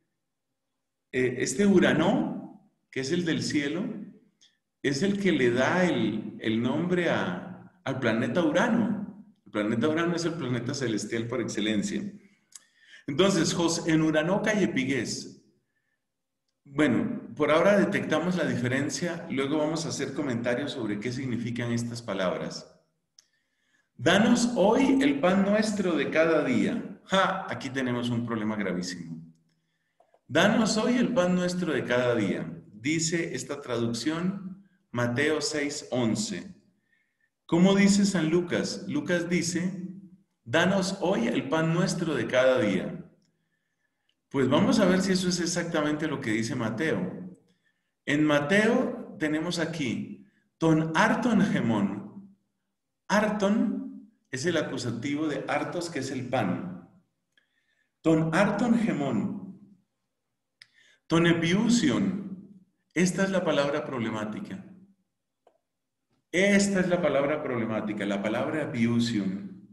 Este Urano, que es el del cielo, es el que le da el, el nombre a, al planeta Urano. El planeta Urano es el planeta celestial por excelencia. Entonces, Jos en Urano y Epiges. Bueno, por ahora detectamos la diferencia, luego vamos a hacer comentarios sobre qué significan estas palabras. Danos hoy el pan nuestro de cada día. ¡Ja! Aquí tenemos un problema gravísimo. Danos hoy el pan nuestro de cada día. Dice esta traducción, Mateo seis, once. ¿Cómo dice San Lucas? Lucas dice, danos hoy el pan nuestro de cada día. Pues vamos a ver si eso es exactamente lo que dice Mateo. En Mateo tenemos aquí, ton arton gemón. Arton es el acusativo de artos, que es el pan. Ton arton gemón. Ton epiusion. Esta es la palabra problemática. Esta es la palabra problemática, la palabra epiusion.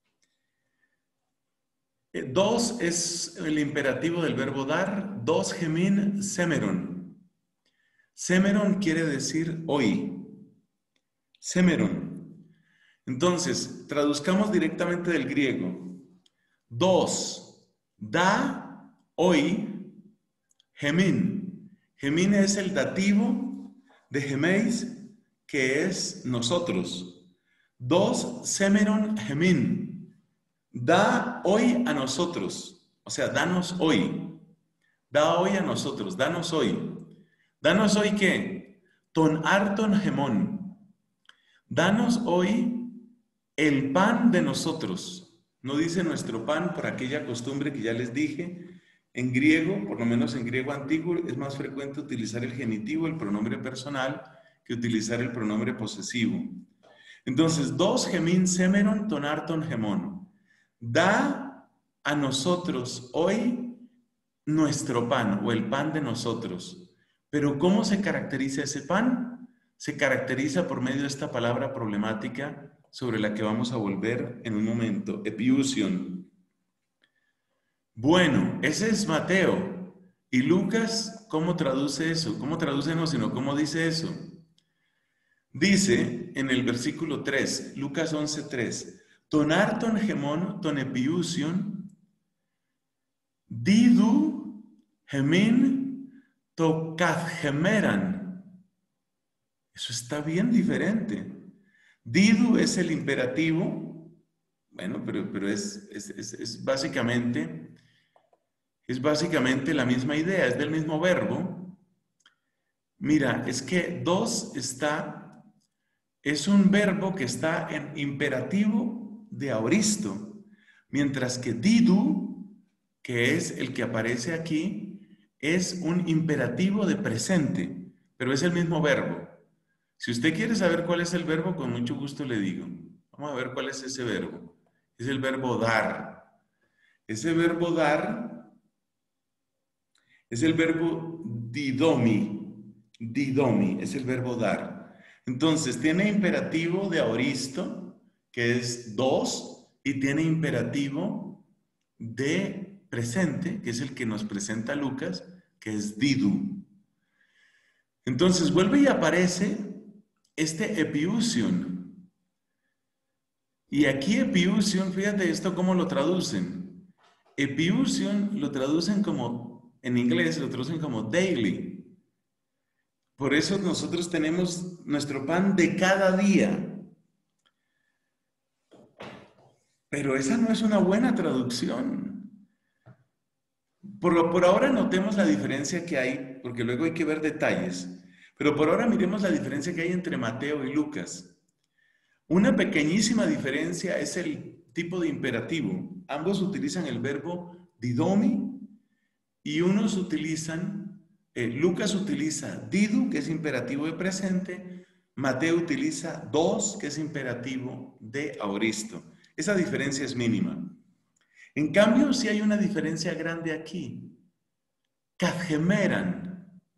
Dos es el imperativo del verbo dar. Dos gemin semeron. Semeron quiere decir hoy. Semeron. Entonces, traduzcamos directamente del griego. Dos, da, hoy, gemin. Gemin es el dativo de gemeis, que es nosotros. Dos, semeron, gemin. Da hoy a nosotros. O sea, danos hoy. Da hoy a nosotros, danos hoy. ¿Danos hoy qué? Ton arton gemón. Danos hoy el pan de nosotros. No dice nuestro pan por aquella costumbre que ya les dije. En griego, por lo menos en griego antiguo, es más frecuente utilizar el genitivo, el pronombre personal, que utilizar el pronombre posesivo. Entonces, dos gemin semeron tonarton gemón. Da a nosotros hoy nuestro pan o el pan de nosotros. Pero ¿cómo se caracteriza ese pan? Se caracteriza por medio de esta palabra problemática sobre la que vamos a volver en un momento, epiusion. Bueno, ese es Mateo. ¿Y Lucas cómo traduce eso? ¿Cómo traduce no, sino cómo dice eso? Dice en el versículo tres, Lucas once, tres, tonarton gemón ton epiusion, didu gemin to kathgemeran. Eso está bien diferente. Didu es el imperativo, bueno, pero, pero es, es, es, es, básicamente, es básicamente la misma idea, es del mismo verbo. Mira, es que dos está es un verbo que está en imperativo de aoristo, mientras que didu, que es el que aparece aquí, es un imperativo de presente, pero es el mismo verbo. Si usted quiere saber cuál es el verbo, con mucho gusto le digo. Vamos a ver cuál es ese verbo. Es el verbo dar. Ese verbo dar es el verbo didomi. Didomi es el verbo dar. Entonces, tiene imperativo de aoristo, que es dos, y tiene imperativo de presente, que es el que nos presenta Lucas, que es didu. Entonces, vuelve y aparece este epiusion. Y aquí epiusion, fíjate esto cómo lo traducen. Epiusion lo traducen como, en inglés lo traducen como daily. Por eso nosotros tenemos nuestro pan de cada día. Pero esa no es una buena traducción. Por, por ahora notemos la diferencia que hay, porque luego hay que ver detalles. Pero por ahora miremos la diferencia que hay entre Mateo y Lucas. Una pequeñísima diferencia es el tipo de imperativo. Ambos utilizan el verbo didomi y unos utilizan, eh, Lucas utiliza didu, que es imperativo de presente, Mateo utiliza dos, que es imperativo de aoristo. Esa diferencia es mínima. En cambio, sí hay una diferencia grande aquí. Kadgemeran.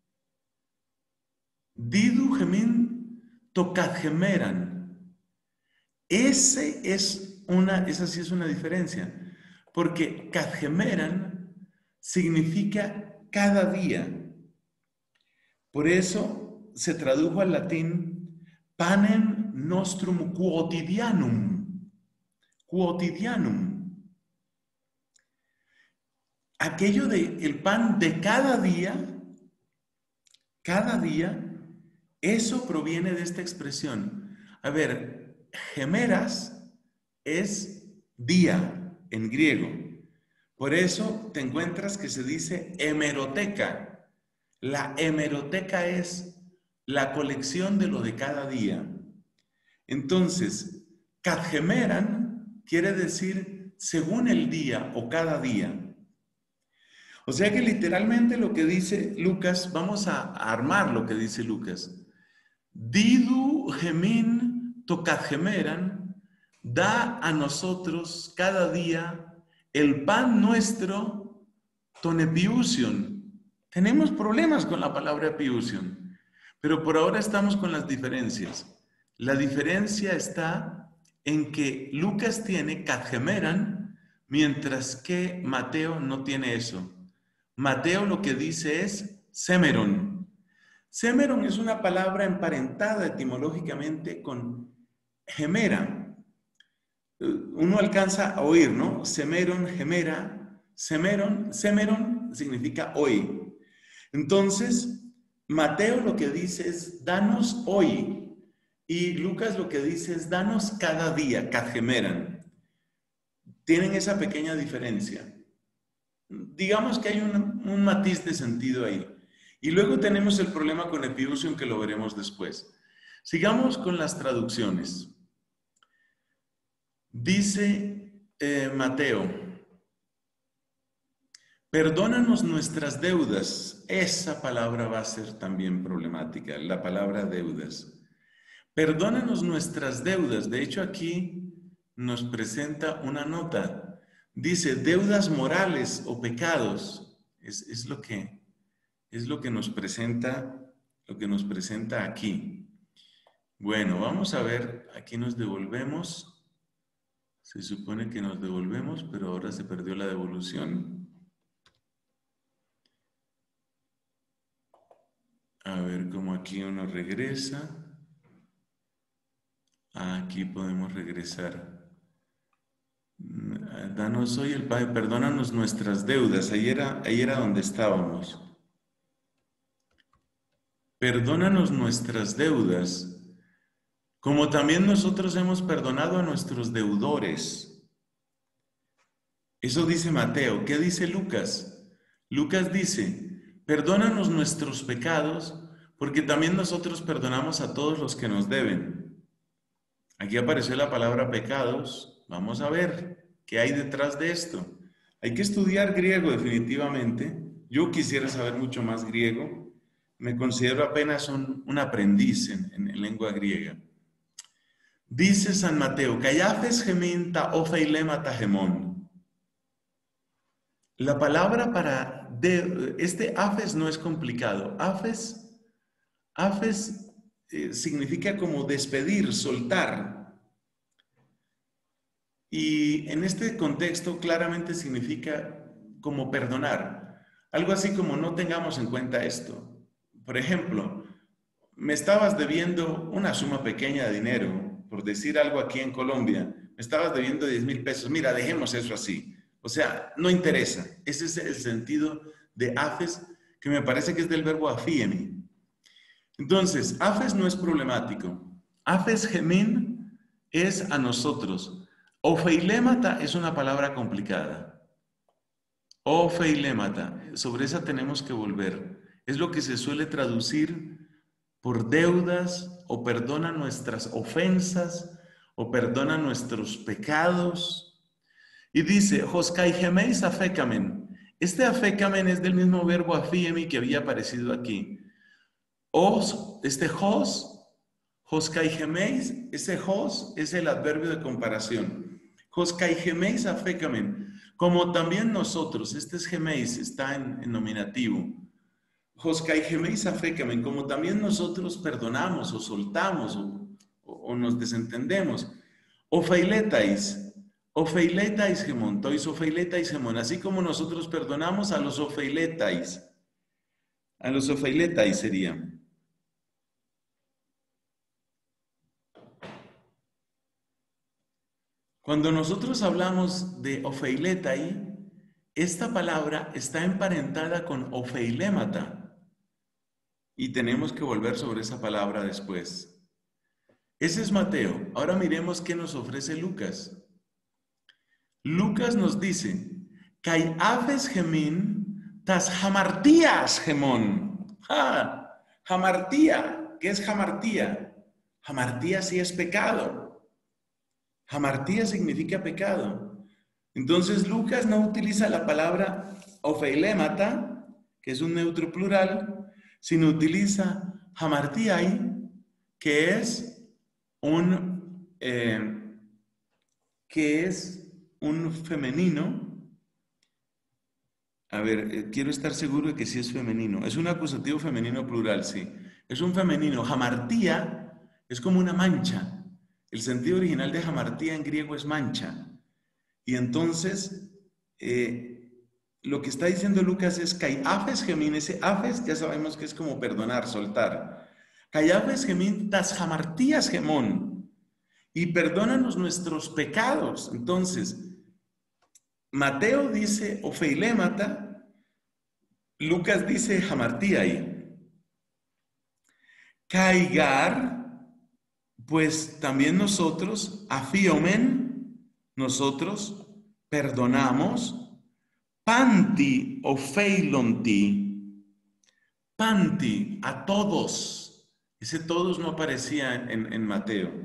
Didu gemin tokadgemeran. Ese es una, esa sí es una diferencia. Porque kadgemeran significa cada día. Por eso se tradujo al latín panem nostrum quotidianum. Quotidianum. Aquello de el pan de cada día, cada día, eso proviene de esta expresión. A ver, gemeras es día en griego. Por eso te encuentras que se dice hemeroteca. La hemeroteca es la colección de lo de cada día. Entonces, kadgemeran quiere decir según el día o cada día. O sea que literalmente lo que dice Lucas, vamos a armar lo que dice Lucas. Didu gemin tokadgemeran, da a nosotros cada día el pan nuestro tonepiusion. Tenemos problemas con la palabra epiusion, pero por ahora estamos con las diferencias. La diferencia está en que Lucas tiene kadgemeran, mientras que Mateo no tiene eso. Mateo lo que dice es semeron. Semeron es una palabra emparentada etimológicamente con gemera. Uno alcanza a oír, ¿no? Semeron, gemera, semeron, semeron significa hoy. Entonces, Mateo lo que dice es danos hoy y Lucas lo que dice es danos cada día, kadgemeran. Tienen esa pequeña diferencia. Digamos que hay un, un matiz de sentido ahí. Y luego tenemos el problema con epiusion que lo veremos después. Sigamos con las traducciones. Dice eh, Mateo, perdónanos nuestras deudas. Esa palabra va a ser también problemática, la palabra deudas. Perdónanos nuestras deudas. De hecho, aquí nos presenta una nota. Dice, deudas morales o pecados. Es, es, lo que, es lo que nos presenta, lo que nos presenta aquí. Bueno, vamos a ver, aquí nos devolvemos. Se supone que nos devolvemos, pero ahora se perdió la devolución. A ver cómo aquí uno regresa. Aquí podemos regresar. Danos hoy el Padre, perdónanos nuestras deudas. Ahí era, ahí era donde estábamos. Perdónanos nuestras deudas, como también nosotros hemos perdonado a nuestros deudores. Eso dice Mateo. ¿Qué dice Lucas? Lucas dice, perdónanos nuestros pecados, porque también nosotros perdonamos a todos los que nos deben. Aquí apareció la palabra pecados. Vamos a ver qué hay detrás de esto. Hay que estudiar griego definitivamente. Yo quisiera saber mucho más griego. Me considero apenas un, un aprendiz en, en, en lengua griega. Dice San Mateo, Caiafes gemin ta ofeilema ta gemón. La palabra para de, este afes no es complicado. Afes, afes eh, significa como despedir, soltar. Y en este contexto claramente significa como perdonar. Algo así como no tengamos en cuenta esto. Por ejemplo, me estabas debiendo una suma pequeña de dinero, por decir algo aquí en Colombia, me estabas debiendo diez mil pesos, mira, dejemos eso así. O sea, no interesa. Ese es el sentido de afes, que me parece que es del verbo afiemi. Entonces, afes no es problemático. Afes gemin es a nosotros. Ofeilemata es una palabra complicada. Ofeilemata, sobre esa tenemos que volver. Es lo que se suele traducir por deudas, o perdona nuestras ofensas, o perdona nuestros pecados. Y dice, Joskai gemeis afekamen. Este afekamen es del mismo verbo afiemi que había aparecido aquí. Os, este jos, Joskai gemeis, ese jos es el adverbio de comparación. Joskai gemeis afekamen. Como también nosotros, este es gemeis, está en, en nominativo. Joskai gemeis afekamen, como también nosotros perdonamos o soltamos o, o, o nos desentendemos. Ofeiletais. Ofeiletais gemón, tois ofeiletais gemón, así como nosotros perdonamos a los ofeiletais. A los ofeiletais sería. Cuando nosotros hablamos de ofeiletai, esta palabra está emparentada con ofeilemata. Y tenemos que volver sobre esa palabra después. Ese es Mateo. Ahora miremos qué nos ofrece Lucas. Lucas nos dice, Kai afes gemin, tas jamartías gemón. Ja, jamartía. ¿Qué es jamartía? Jamartía sí es pecado. Jamartía significa pecado. Entonces Lucas no utiliza la palabra ofeilemata, que es un neutro plural, sino utiliza jamartíai, que es un, eh, que es un femenino. A ver, eh, quiero estar seguro de que sí es femenino. Es un acusativo femenino plural, sí. Es un femenino. Jamartía es como una mancha. El sentido original de jamartía en griego es mancha. Y entonces, eh, lo que está diciendo Lucas es kai afes gemin, ese afes ya sabemos que es como perdonar, soltar. Kai afes gemin tas jamartías gemón. Y perdónanos nuestros pecados. Entonces, Mateo dice ofeilemata, Lucas dice jamartíai. Caigar, pues también nosotros, afiomen, nosotros perdonamos, panti ofeilonti, panti, a todos. Ese todos no aparecía en, en Mateo.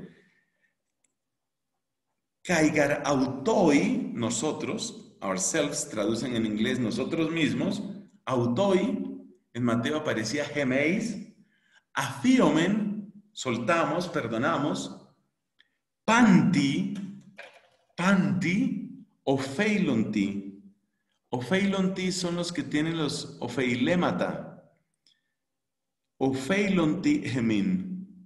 Caigar autoi, nosotros, ourselves, traducen en inglés nosotros mismos, autoi, en Mateo aparecía gemeis, afiomen, soltamos, perdonamos, panti, panti, ofeilonti. Ofeilonti son los que tienen los ofeilemata. Ofeilonti gemin.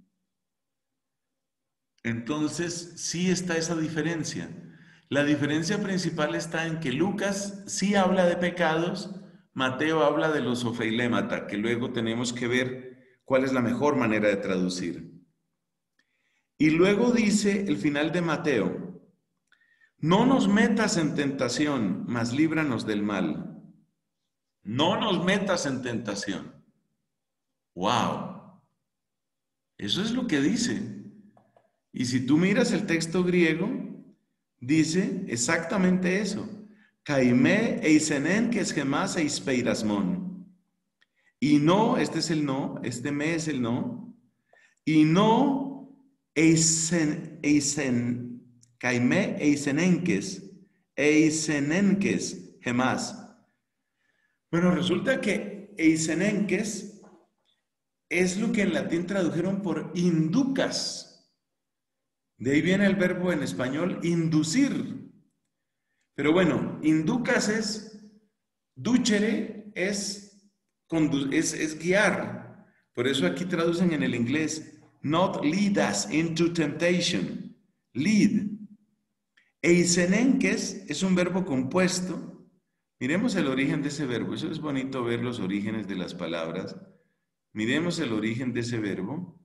Entonces, sí está esa diferencia. La diferencia principal está en que Lucas sí habla de pecados, Mateo habla de los ofeilemata, que luego tenemos que ver cuál es la mejor manera de traducir. Y luego dice el final de Mateo, no nos metas en tentación, mas líbranos del mal. No nos metas en tentación. ¡Wow! Eso es lo que dice. Y si tú miras el texto griego, dice exactamente eso. Kaime eisenen que es gemas eispeirasmon. Y no, este es el no, este me es el no. Y no Eisen, eisen, caime eisenenques, eisenenques, gemás. Bueno, resulta que eisenenques es lo que en latín tradujeron por inducas. De ahí viene el verbo en español inducir. Pero bueno, inducas es, ducere es, es, es guiar. Por eso aquí traducen en el inglés, not lead us into temptation, lead. Eisenenques es un verbo compuesto. Miremos el origen de ese verbo. Eso es bonito ver los orígenes de las palabras. Miremos el origen de ese verbo.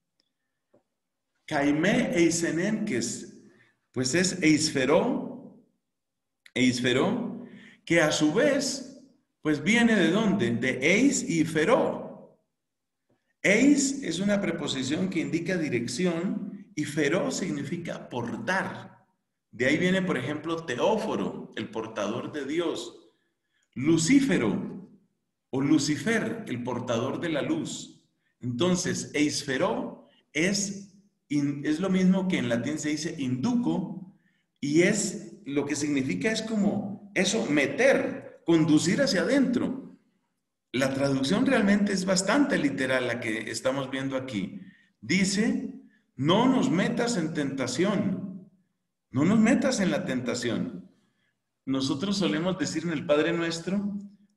Caime eisenenques, pues es eisferó, eisferó, que a su vez, pues viene de dónde? De eis y feró. Eis es una preposición que indica dirección y feró significa portar. De ahí viene, por ejemplo, Teóforo, el portador de Dios. Lucífero o Lucifer, el portador de la luz. Entonces, eisferó es, es lo mismo que en latín se dice induco, y es lo que significa es como eso, meter, conducir hacia adentro. La traducción realmente es bastante literal la que estamos viendo aquí. Dice, no nos metas en tentación, no nos metas en la tentación. Nosotros solemos decir en el Padre Nuestro,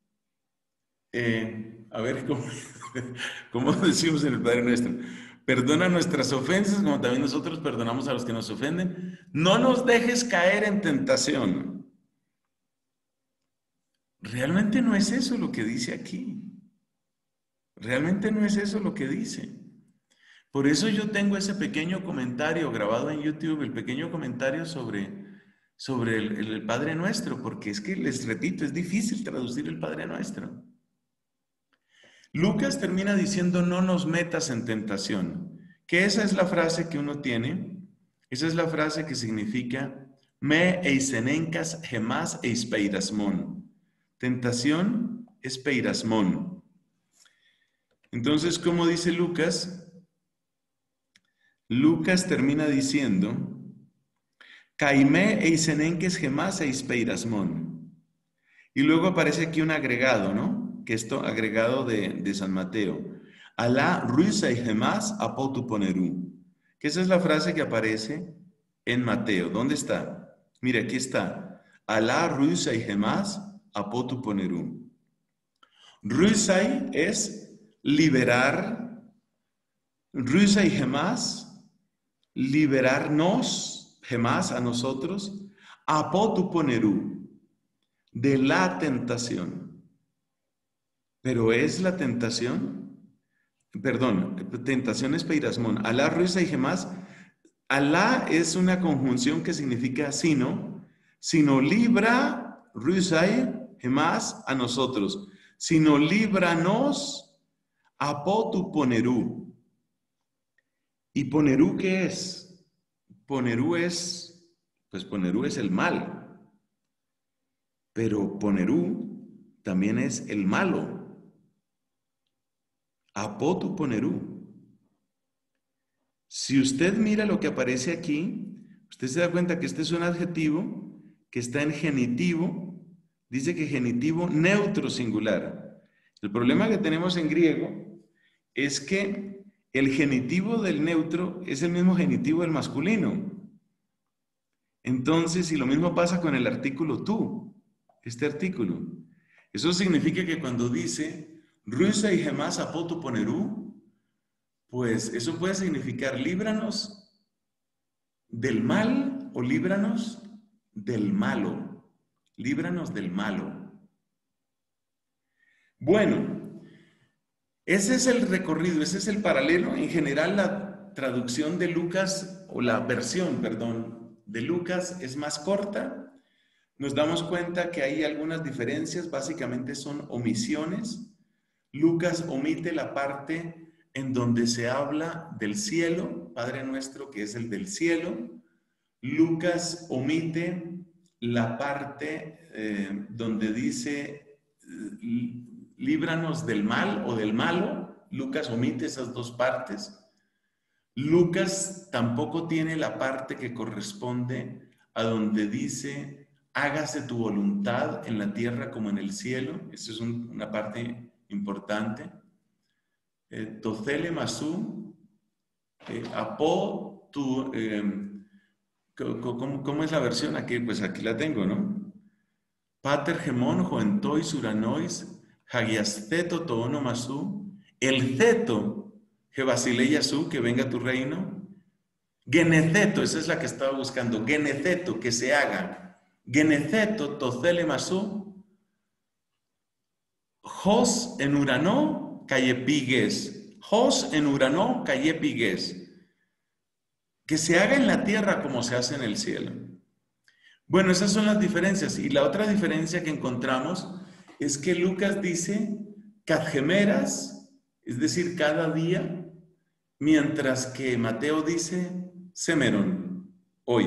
eh, a ver, ¿cómo, ¿cómo decimos en el Padre Nuestro? Perdona nuestras ofensas, como también nosotros perdonamos a los que nos ofenden. No nos dejes caer en tentación. Realmente no es eso lo que dice aquí. Realmente no es eso lo que dice. Por eso yo tengo ese pequeño comentario grabado en YouTube, el pequeño comentario sobre... sobre el, el Padre Nuestro, porque es que, les repito, es difícil traducir el Padre Nuestro. Lucas termina diciendo, no nos metas en tentación, que esa es la frase que uno tiene, esa es la frase que significa, me eisenencas gemas eis peirasmón. Tentación es peirasmón. Entonces, ¿cómo dice Lucas? Lucas termina diciendo, Caime eisenenques gemas eis peirasmón. Y luego aparece aquí un agregado, ¿no? Que esto agregado de, de San Mateo. Alá ruisa y gemas apotu ponerú. Que esa es la frase que aparece en Mateo. ¿Dónde está? Mire, aquí está. Alá ruisa y gemas apotu ponerú. Ruisai es liberar. Ruisa y gemas, liberarnos. Gemas a nosotros, apotu ponerú, de la tentación. Pero es la tentación, perdón, tentación es peirasmón. Alá ruisa y gemas, alá es una conjunción que significa sino, sino libra ruisa y gemas a nosotros, sino líbranos apotu ponerú. ¿Y ponerú qué es? Ponerú es, pues ponerú es el mal, pero ponerú también es el malo. Apotu ponerú. Si usted mira lo que aparece aquí, usted se da cuenta que este es un adjetivo que está en genitivo, dice que genitivo neutro singular. El problema que tenemos en griego es que el genitivo del neutro es el mismo genitivo del masculino. Entonces, y lo mismo pasa con el artículo tú, este artículo. Eso significa que cuando dice ruisa y gemas apotu ponerú, pues eso puede significar líbranos del mal o líbranos del malo. Líbranos del malo. Bueno, ese es el recorrido, ese es el paralelo. En general, la traducción de Lucas, o la versión, perdón, de Lucas es más corta. Nos damos cuenta que hay algunas diferencias, básicamente son omisiones. Lucas omite la parte en donde se habla del cielo, Padre Nuestro, que es el del cielo. Lucas omite la parte eh, donde dice líbranos del mal o del malo. Lucas omite esas dos partes. Lucas tampoco tiene la parte que corresponde a donde dice, hágase tu voluntad en la tierra como en el cielo. Esa es un, una parte importante. Eh, Tocele masú, eh, apó tu... Eh, ¿cómo, ¿Cómo es la versión? Aquí, pues aquí la tengo, ¿no? Pater gemón, joentois, uranois, hagiasceto toono masú, el ceto, jebasileyasu, que venga tu reino. Geneceto, esa es la que estaba buscando. Geneceto, que se haga. Geneceto, tocele masú. Jos en Uranó, callepigues. Jos en Uranó, callepigues. Que se haga en la tierra como se hace en el cielo. Bueno, esas son las diferencias. Y la otra diferencia que encontramos es que Lucas dice cadgemeras, es decir, cada día, mientras que Mateo dice semeron, hoy.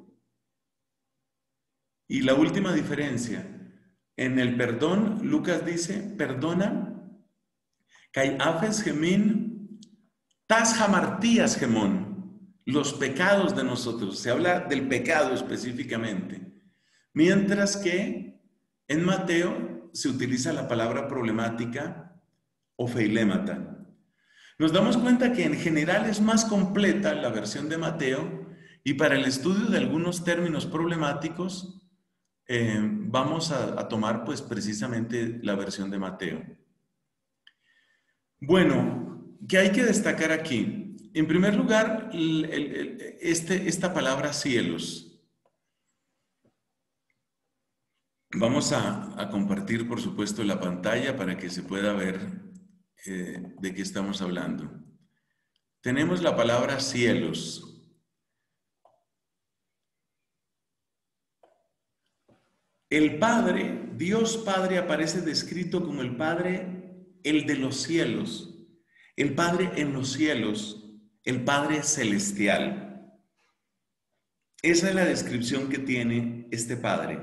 Y la última diferencia, en el perdón, Lucas dice, perdona, kai afes gemin, tas jamartías gemón, los pecados de nosotros. Se habla del pecado específicamente. Mientras que en Mateo se utiliza la palabra problemática o feilémata. Nos damos cuenta que en general es más completa la versión de Mateo y para el estudio de algunos términos problemáticos eh, vamos a, a tomar pues precisamente la versión de Mateo. Bueno, ¿qué hay que destacar aquí? En primer lugar, el, el, el, este, esta palabra cielos. Vamos a, a compartir, por supuesto, la pantalla para que se pueda ver eh, de qué estamos hablando. Tenemos la palabra cielos. El Padre, Dios Padre, aparece descrito como el Padre, el de los cielos, el Padre en los cielos, el Padre celestial. Esa es la descripción que tiene este Padre.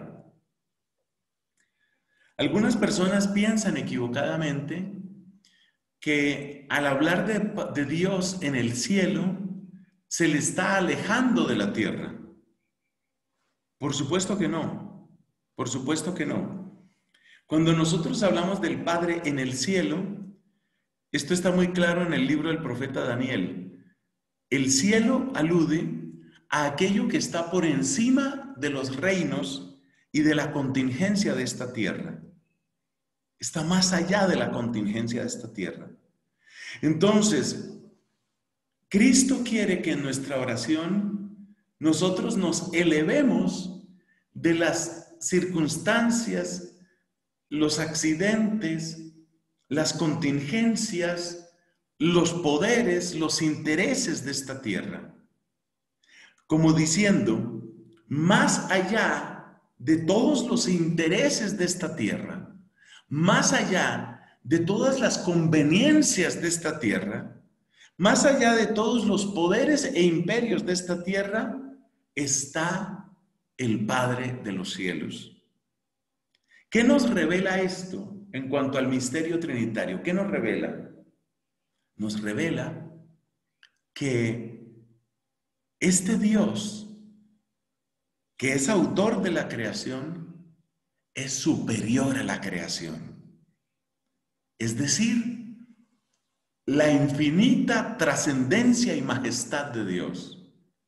Algunas personas piensan equivocadamente que al hablar de, de Dios en el cielo, se le está alejando de la tierra. Por supuesto que no, por supuesto que no. Cuando nosotros hablamos del Padre en el cielo, esto está muy claro en el libro del profeta Daniel. El cielo alude a aquello que está por encima de los reinos y de la contingencia de esta tierra. Está más allá de la contingencia de esta tierra. Entonces, Cristo quiere que en nuestra oración nosotros nos elevemos de las circunstancias, los accidentes, las contingencias, los poderes, los intereses de esta tierra. Como diciendo, más allá de todos los intereses de esta tierra, más allá de todas las conveniencias de esta tierra, más allá de todos los poderes e imperios de esta tierra, está el Padre de los cielos. ¿Qué nos revela esto en cuanto al misterio trinitario? ¿Qué nos revela? Nos revela que este Dios, que es autor de la creación, es superior a la creación. Es decir, la infinita trascendencia y majestad de Dios.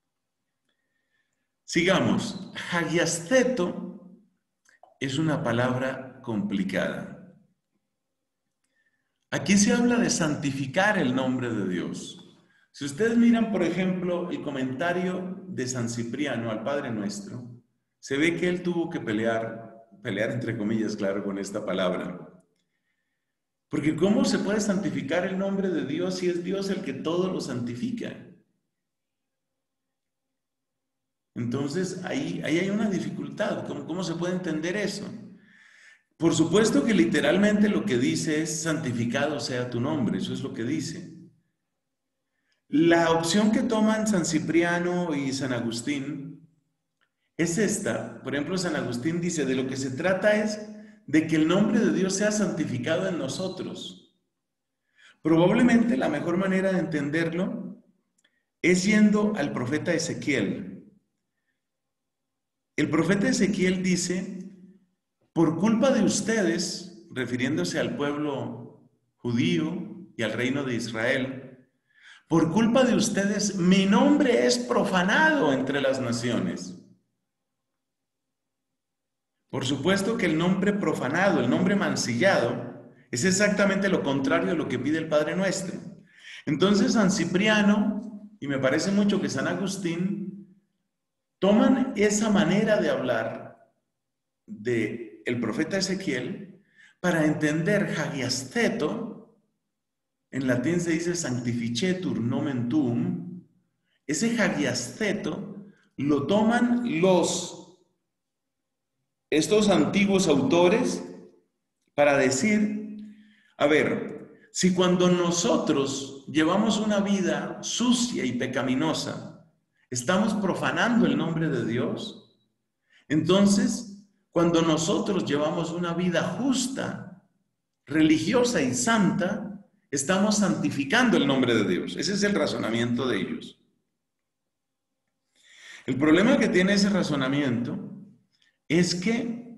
Sigamos. Hagiasceto es una palabra complicada. Aquí se habla de santificar el nombre de Dios. Si ustedes miran, por ejemplo, el comentario de San Cipriano al Padre Nuestro, se ve que él tuvo que pelear, pelear entre comillas, claro, con esta palabra. Porque ¿cómo se puede santificar el nombre de Dios si es Dios el que todo lo santifica? Entonces, ahí, ahí hay una dificultad. ¿Cómo, ¿Cómo se puede entender eso? Por supuesto que literalmente lo que dice es santificado sea tu nombre. Eso es lo que dice. La opción que toman San Cipriano y San Agustín es esta. Por ejemplo, San Agustín dice, de lo que se trata es de que el nombre de Dios sea santificado en nosotros. Probablemente la mejor manera de entenderlo es yendo al profeta Ezequiel. El profeta Ezequiel dice, por culpa de ustedes, refiriéndose al pueblo judío y al reino de Israel, por culpa de ustedes, mi nombre es profanado entre las naciones. Por supuesto que el nombre profanado, el nombre mancillado, es exactamente lo contrario de lo que pide el Padre Nuestro. Entonces San Cipriano, y me parece mucho que San Agustín, toman esa manera de hablar del profeta Ezequiel para entender hagiasteto, en latín se dice sanctificetur nomen tuum, ese hagiasteto lo toman los estos antiguos autores para decir, a ver, si cuando nosotros llevamos una vida sucia y pecaminosa, estamos profanando el nombre de Dios, entonces, cuando nosotros llevamos una vida justa, religiosa y santa, estamos santificando el nombre de Dios. Ese es el razonamiento de ellos. El problema que tiene ese razonamiento es que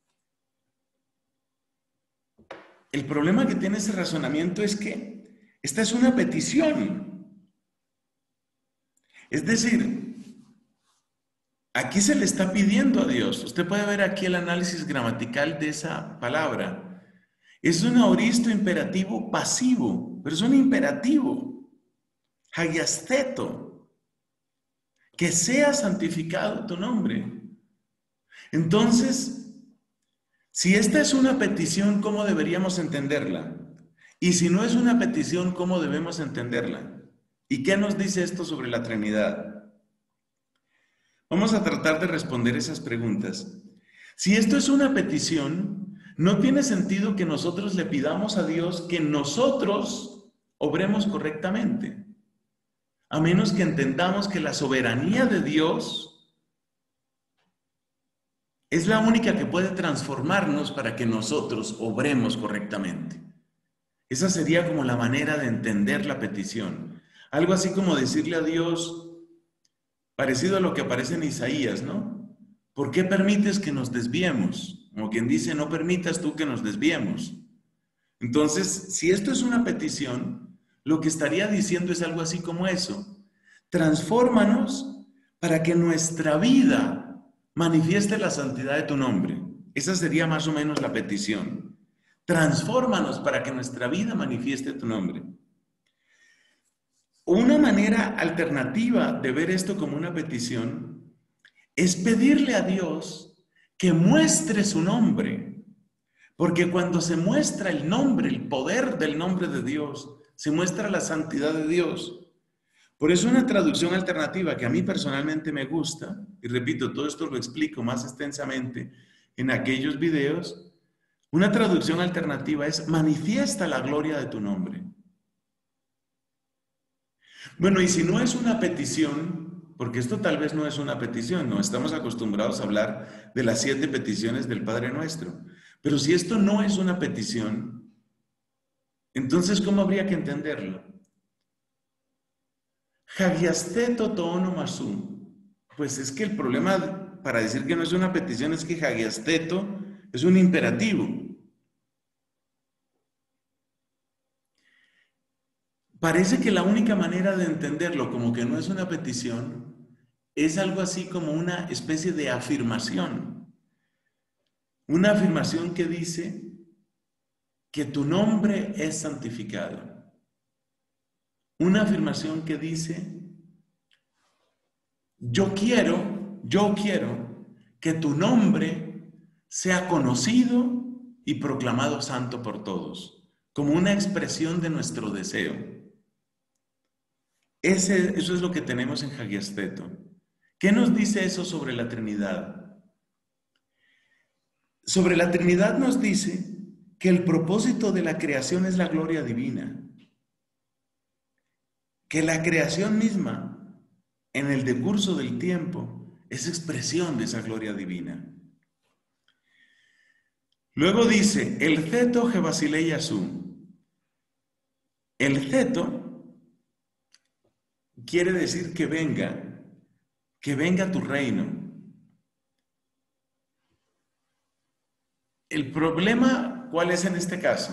el problema que tiene ese razonamiento es que esta es una petición. Es decir, aquí se le está pidiendo a Dios. Usted puede ver aquí el análisis gramatical de esa palabra. Es un aoristo imperativo pasivo, pero es un imperativo. Hagiasteto. Que sea santificado tu nombre. Entonces, si esta es una petición, ¿cómo deberíamos entenderla? Y si no es una petición, ¿cómo debemos entenderla? ¿Y qué nos dice esto sobre la Trinidad? Vamos a tratar de responder esas preguntas. Si esto es una petición, no tiene sentido que nosotros le pidamos a Dios que nosotros obremos correctamente, a menos que entendamos que la soberanía de Dios es la única que puede transformarnos para que nosotros obremos correctamente. Esa sería como la manera de entender la petición. Algo así como decirle a Dios, parecido a lo que aparece en Isaías, ¿no? ¿Por qué permites que nos desviemos? Como quien dice, no permitas tú que nos desviemos. Entonces, si esto es una petición, lo que estaría diciendo es algo así como eso. Transfórmanos para que nuestra vida manifieste la santidad de tu nombre. Esa sería más o menos la petición. Transfórmanos para que nuestra vida manifieste tu nombre. Una manera alternativa de ver esto como una petición es pedirle a Dios que muestre su nombre. Porque cuando se muestra el nombre, el poder del nombre de Dios, se muestra la santidad de Dios. Por eso una traducción alternativa que a mí personalmente me gusta, y repito, todo esto lo explico más extensamente en aquellos videos, una traducción alternativa es manifiesta la gloria de tu nombre. Bueno, y si no es una petición, porque esto tal vez no es una petición, no estamos acostumbrados a hablar de las siete peticiones del Padre Nuestro, pero si esto no es una petición, entonces ¿cómo habría que entenderlo? Hagiasteto toonomasum. Pues es que el problema para decir que no es una petición es que hagiasteto es un imperativo. Parece que la única manera de entenderlo como que no es una petición es algo así como una especie de afirmación. Una afirmación que dice que tu nombre es santificado. Una afirmación que dice, yo quiero, yo quiero que tu nombre sea conocido y proclamado santo por todos, como una expresión de nuestro deseo. Ese, eso es lo que tenemos en Hagiasteto. ¿Qué nos dice eso sobre la Trinidad? Sobre la Trinidad nos dice que el propósito de la creación es la gloria divina. Que la creación misma, en el decurso del tiempo, es expresión de esa gloria divina. Luego dice, el ceto Jebasilei Asú. El ceto quiere decir que venga, que venga tu reino. El problema, ¿cuál es en este caso?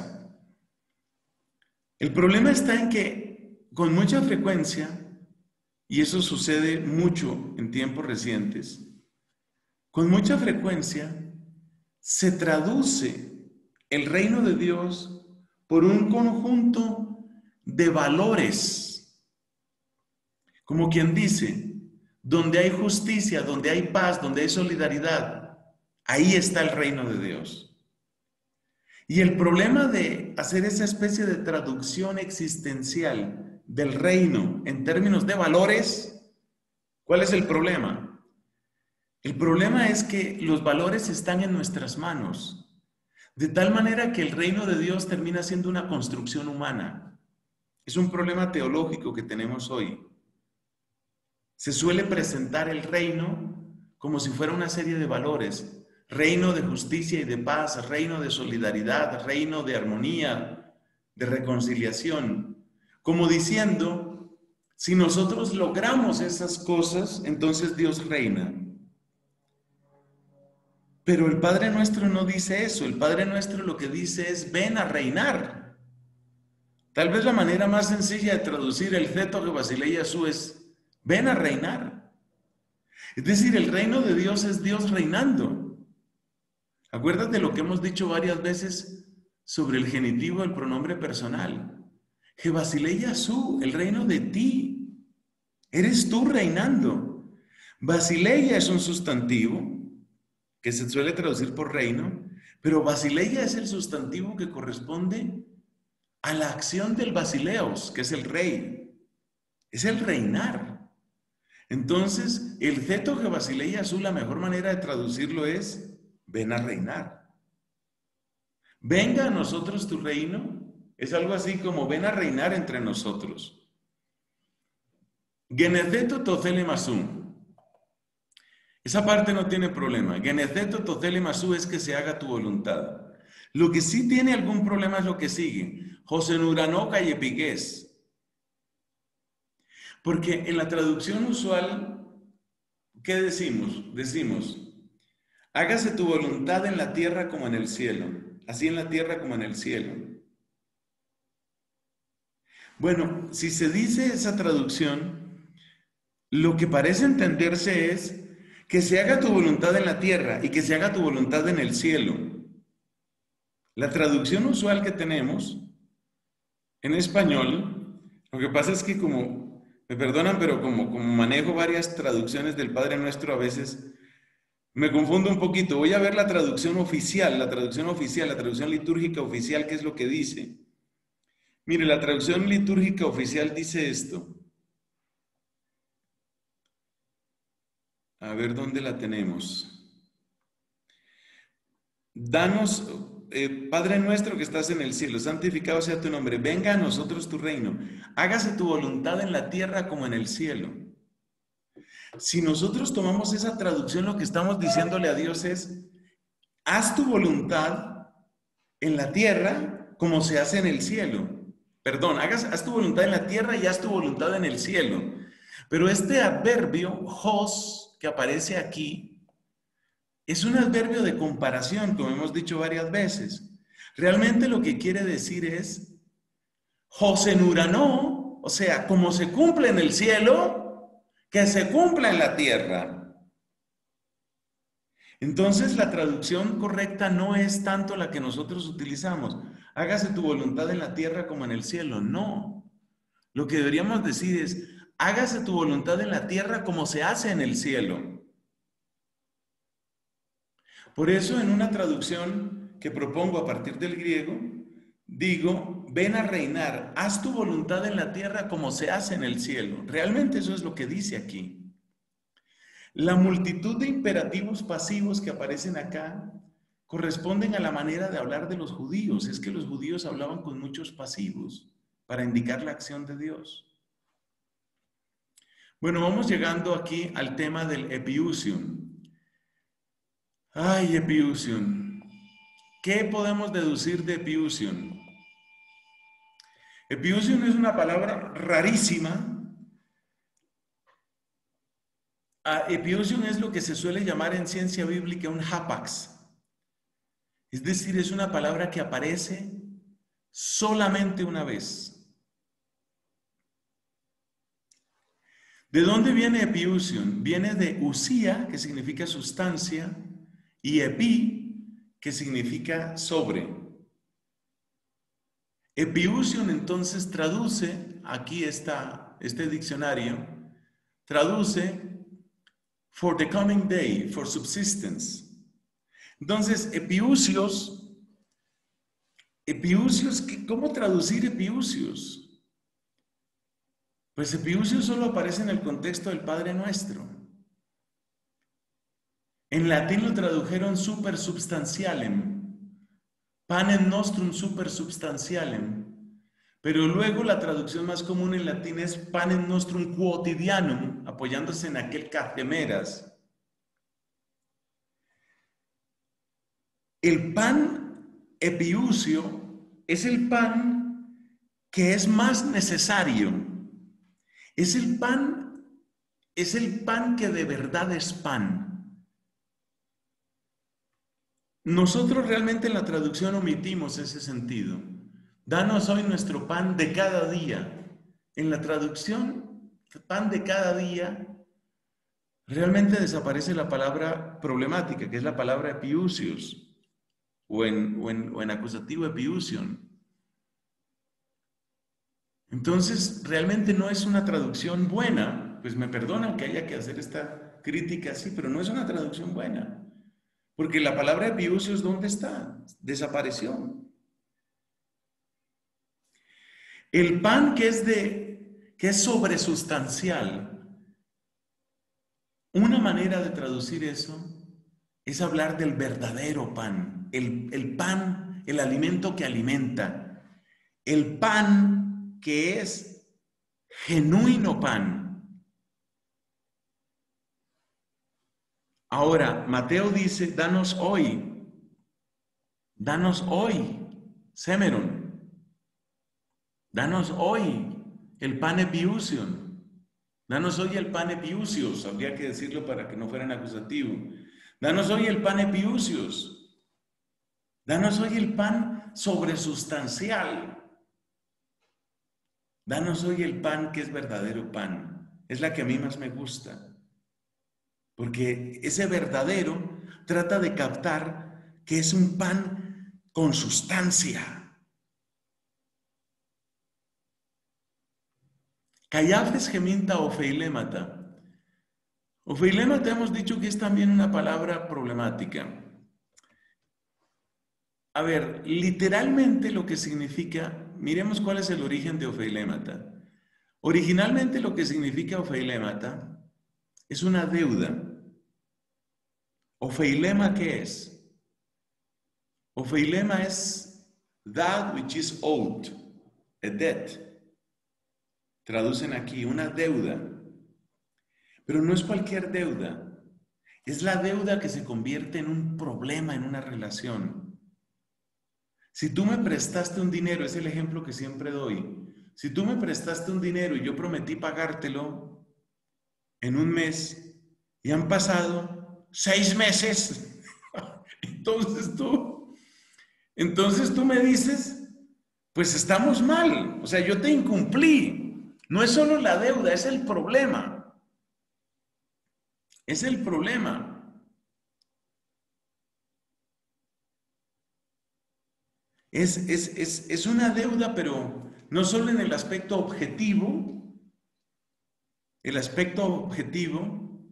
El problema está en que con mucha frecuencia, y eso sucede mucho en tiempos recientes, con mucha frecuencia se traduce el reino de Dios por un conjunto de valores. Como quien dice, donde hay justicia, donde hay paz, donde hay solidaridad, ahí está el reino de Dios. Y el problema de hacer esa especie de traducción existencial del reino en términos de valores, ¿cuál es el problema? El problema es que los valores están en nuestras manos, de tal manera que el reino de Dios termina siendo una construcción humana. Es un problema teológico que tenemos hoy. Se suele presentar el reino como si fuera una serie de valores. Reino de justicia y de paz, reino de solidaridad, reino de armonía, de reconciliación. Como diciendo, si nosotros logramos esas cosas, entonces Dios reina. Pero el Padre Nuestro no dice eso. El Padre Nuestro lo que dice es, ven a reinar. Tal vez la manera más sencilla de traducir el Zeto que Basileia Su es, ven a reinar. Es decir, el reino de Dios es Dios reinando. Acuérdate lo que hemos dicho varias veces sobre el genitivo del pronombre personal. Que Basileia Su, el reino de ti. Eres tú reinando. Basileia es un sustantivo que se suele traducir por reino, pero Basileia es el sustantivo que corresponde a la acción del Basileos, que es el rey. Es el reinar. Entonces, el Zeto que Basileia Su, la mejor manera de traducirlo es, ven a reinar. Venga a nosotros tu reino, es algo así como ven a reinar entre nosotros. Genezeto tocele masum. Esa parte no tiene problema. Genezeto tocele masú es que se haga tu voluntad. Lo que sí tiene algún problema es lo que sigue. José Nuranó Cayepigués. Porque en la traducción usual, ¿qué decimos? Decimos, hágase tu voluntad en la tierra como en el cielo. Así en la tierra como en el cielo. Bueno, si se dice esa traducción, lo que parece entenderse es que se haga tu voluntad en la tierra y que se haga tu voluntad en el cielo. La traducción usual que tenemos en español, lo que pasa es que como, me perdonan, pero como, como manejo varias traducciones del Padre Nuestro, a veces me confundo un poquito. Voy a ver la traducción oficial, la traducción oficial, la traducción litúrgica oficial, ¿qué es lo que dice? Mire, la traducción litúrgica oficial dice esto. A ver dónde la tenemos. Danos, eh, Padre nuestro que estás en el cielo, santificado sea tu nombre, venga a nosotros tu reino, hágase tu voluntad en la tierra como en el cielo. Si nosotros tomamos esa traducción, lo que estamos diciéndole a Dios es, haz tu voluntad en la tierra como se hace en el cielo. Perdón, hagas, haz tu voluntad en la tierra y haz tu voluntad en el cielo. Pero este adverbio, hos, que aparece aquí, es un adverbio de comparación, como hemos dicho varias veces. Realmente lo que quiere decir es, Josenuranó, o sea, como se cumple en el cielo, que se cumpla en la tierra. Entonces la traducción correcta no es tanto la que nosotros utilizamos. Hágase tu voluntad en la tierra como en el cielo. No. Lo que deberíamos decir es, hágase tu voluntad en la tierra como se hace en el cielo. Por eso en una traducción que propongo a partir del griego, digo, ven a reinar, haz tu voluntad en la tierra como se hace en el cielo. Realmente eso es lo que dice aquí. La multitud de imperativos pasivos que aparecen acá corresponden a la manera de hablar de los judíos. Es que los judíos hablaban con muchos pasivos para indicar la acción de Dios. Bueno, vamos llegando aquí al tema del epiousion. Ay, epiousion. ¿Qué podemos deducir de epiousion? Epiousion es una palabra rarísima Uh, epiousion es lo que se suele llamar en ciencia bíblica un hapax. Es decir, es una palabra que aparece solamente una vez. ¿De dónde viene epiousion? Viene de usía, que significa sustancia, y epi, que significa sobre. Epiousion entonces traduce, aquí está este diccionario, traduce for the coming day, for subsistence. Entonces, epiousios, epiousios, ¿cómo traducir epiousios? Pues epiousios solo aparece en el contexto del Padre Nuestro. En latín lo tradujeron supersubstantialem, panem nostrum supersubstantialem, pero luego la traducción más común en latín es panem nostrum quotidianum, apoyándose en aquel cajemeras. El pan epiusio es el pan que es más necesario. Es el pan, es el pan que de verdad es pan. Nosotros realmente en la traducción omitimos ese sentido. Danos hoy nuestro pan de cada día. En la traducción, pan de cada día, realmente desaparece la palabra problemática, que es la palabra epiousios. O en, o, en, o en acusativo epiousion. Entonces, realmente no es una traducción buena, pues me perdonan que haya que hacer esta crítica así, pero no es una traducción buena, porque la palabra epiousios, ¿dónde está? Desapareció. El pan que es, de, que es sobresustancial, una manera de traducir eso es hablar del verdadero pan, el, el pan, el alimento que alimenta, el pan que es genuino pan. Ahora, Mateo dice, danos hoy, danos hoy, semeron, danos hoy el pan epiousion, danos hoy el pan epiousios, habría que decirlo para que no fuera en acusativo. Danos hoy el pan epiousios. Danos hoy el pan sobresustancial. Danos hoy el pan que es verdadero pan. Es la que a mí más me gusta. Porque ese verdadero trata de captar que es un pan con sustancia. Caiafes geminta ofeilémata. Ofeilémata hemos dicho que es también una palabra problemática. A ver, literalmente lo que significa, miremos cuál es el origen de ofeilémata. Originalmente lo que significa ofeilémata es una deuda. Ofeilema, ¿qué es? Ofeilema es that which is owed, a debt. Traducen aquí, una deuda. Pero no es cualquier deuda, es la deuda que se convierte en un problema en una relación. Si tú me prestaste un dinero, es el ejemplo que siempre doy. Si tú me prestaste un dinero y yo prometí pagártelo en un mes y han pasado seis meses, entonces tú, entonces tú me dices, pues estamos mal, o sea, yo te incumplí. No es solo la deuda, es el problema. Es el problema. Es, es, es, es una deuda, pero no solo en el aspecto objetivo, el aspecto objetivo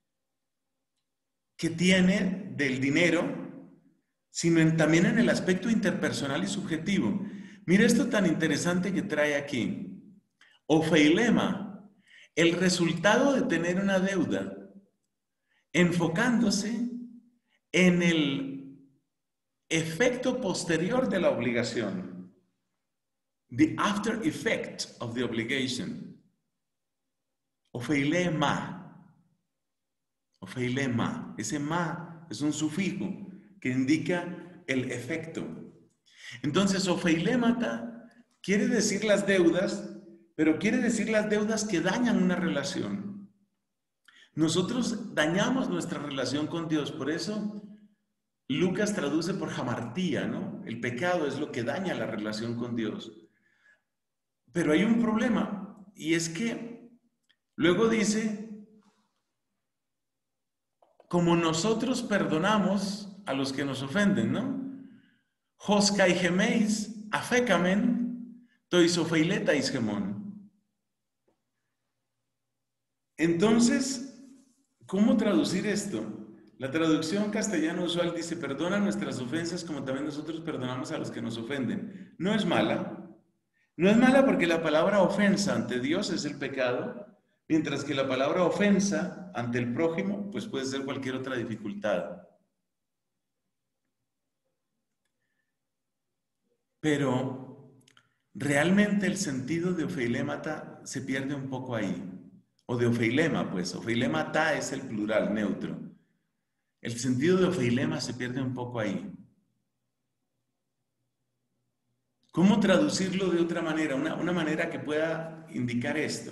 que tiene del dinero, sino en, también en el aspecto interpersonal y subjetivo. Mira esto tan interesante que trae aquí. Ofeilema, el resultado de tener una deuda, enfocándose en el efecto posterior de la obligación. The after effect of the obligation. Ofeilema. Ofeilema. Ese ma es un sufijo que indica el efecto. Entonces, ofeilémata quiere decir las deudas, pero quiere decir las deudas que dañan una relación. Nosotros dañamos nuestra relación con Dios, por eso Lucas traduce por hamartía, ¿no? El pecado es lo que daña la relación con Dios. Pero hay un problema, y es que luego dice, como nosotros perdonamos a los que nos ofenden, ¿no? Joskaigemeis afekamen toisofeiletais gemón. Entonces, ¿cómo traducir esto? La traducción castellano usual dice, perdona nuestras ofensas como también nosotros perdonamos a los que nos ofenden. No es mala. No es mala porque la palabra ofensa ante Dios es el pecado, mientras que la palabra ofensa ante el prójimo, pues puede ser cualquier otra dificultad. Pero realmente el sentido de ofeilemata se pierde un poco ahí. O de ofeilema, pues. Ofeilemata es el plural, neutro. El sentido de ofeilema se pierde un poco ahí. ¿Cómo traducirlo de otra manera? Una, una manera que pueda indicar esto.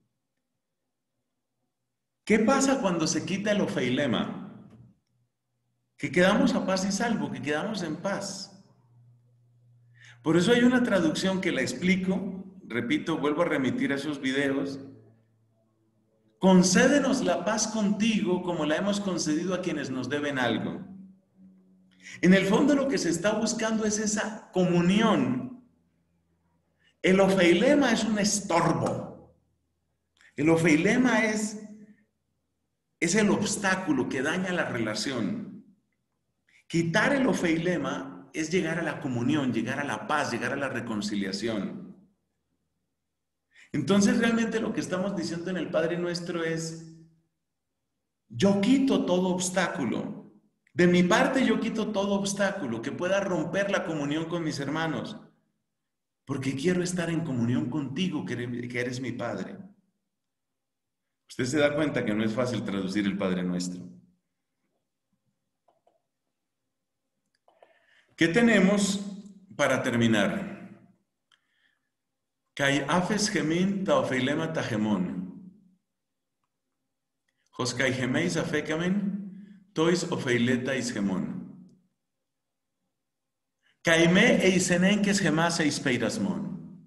¿Qué pasa cuando se quita el ofeilema? Que quedamos a paz y salvo, que quedamos en paz. Por eso hay una traducción que la explico, repito, vuelvo a remitir a esos videos. Concédenos la paz contigo como la hemos concedido a quienes nos deben algo. En el fondo lo que se está buscando es esa comunión. El ofeilema es un estorbo. El ofeilema es, es el obstáculo que daña la relación. Quitar el ofeilema es llegar a la comunión, llegar a la paz, llegar a la reconciliación. Entonces realmente lo que estamos diciendo en el Padre Nuestro es, yo quito todo obstáculo. De mi parte yo quito todo obstáculo que pueda romper la comunión con mis hermanos, porque quiero estar en comunión contigo, que eres mi Padre. Usted se da cuenta que no es fácil traducir el Padre Nuestro. ¿Qué tenemos para terminar? Kai afes gemin ta ofeilema ta gemón. Joskai gemeis afekamen tois ofeileta is gemón. Kaime eisenenkes gemas eis peirasmón.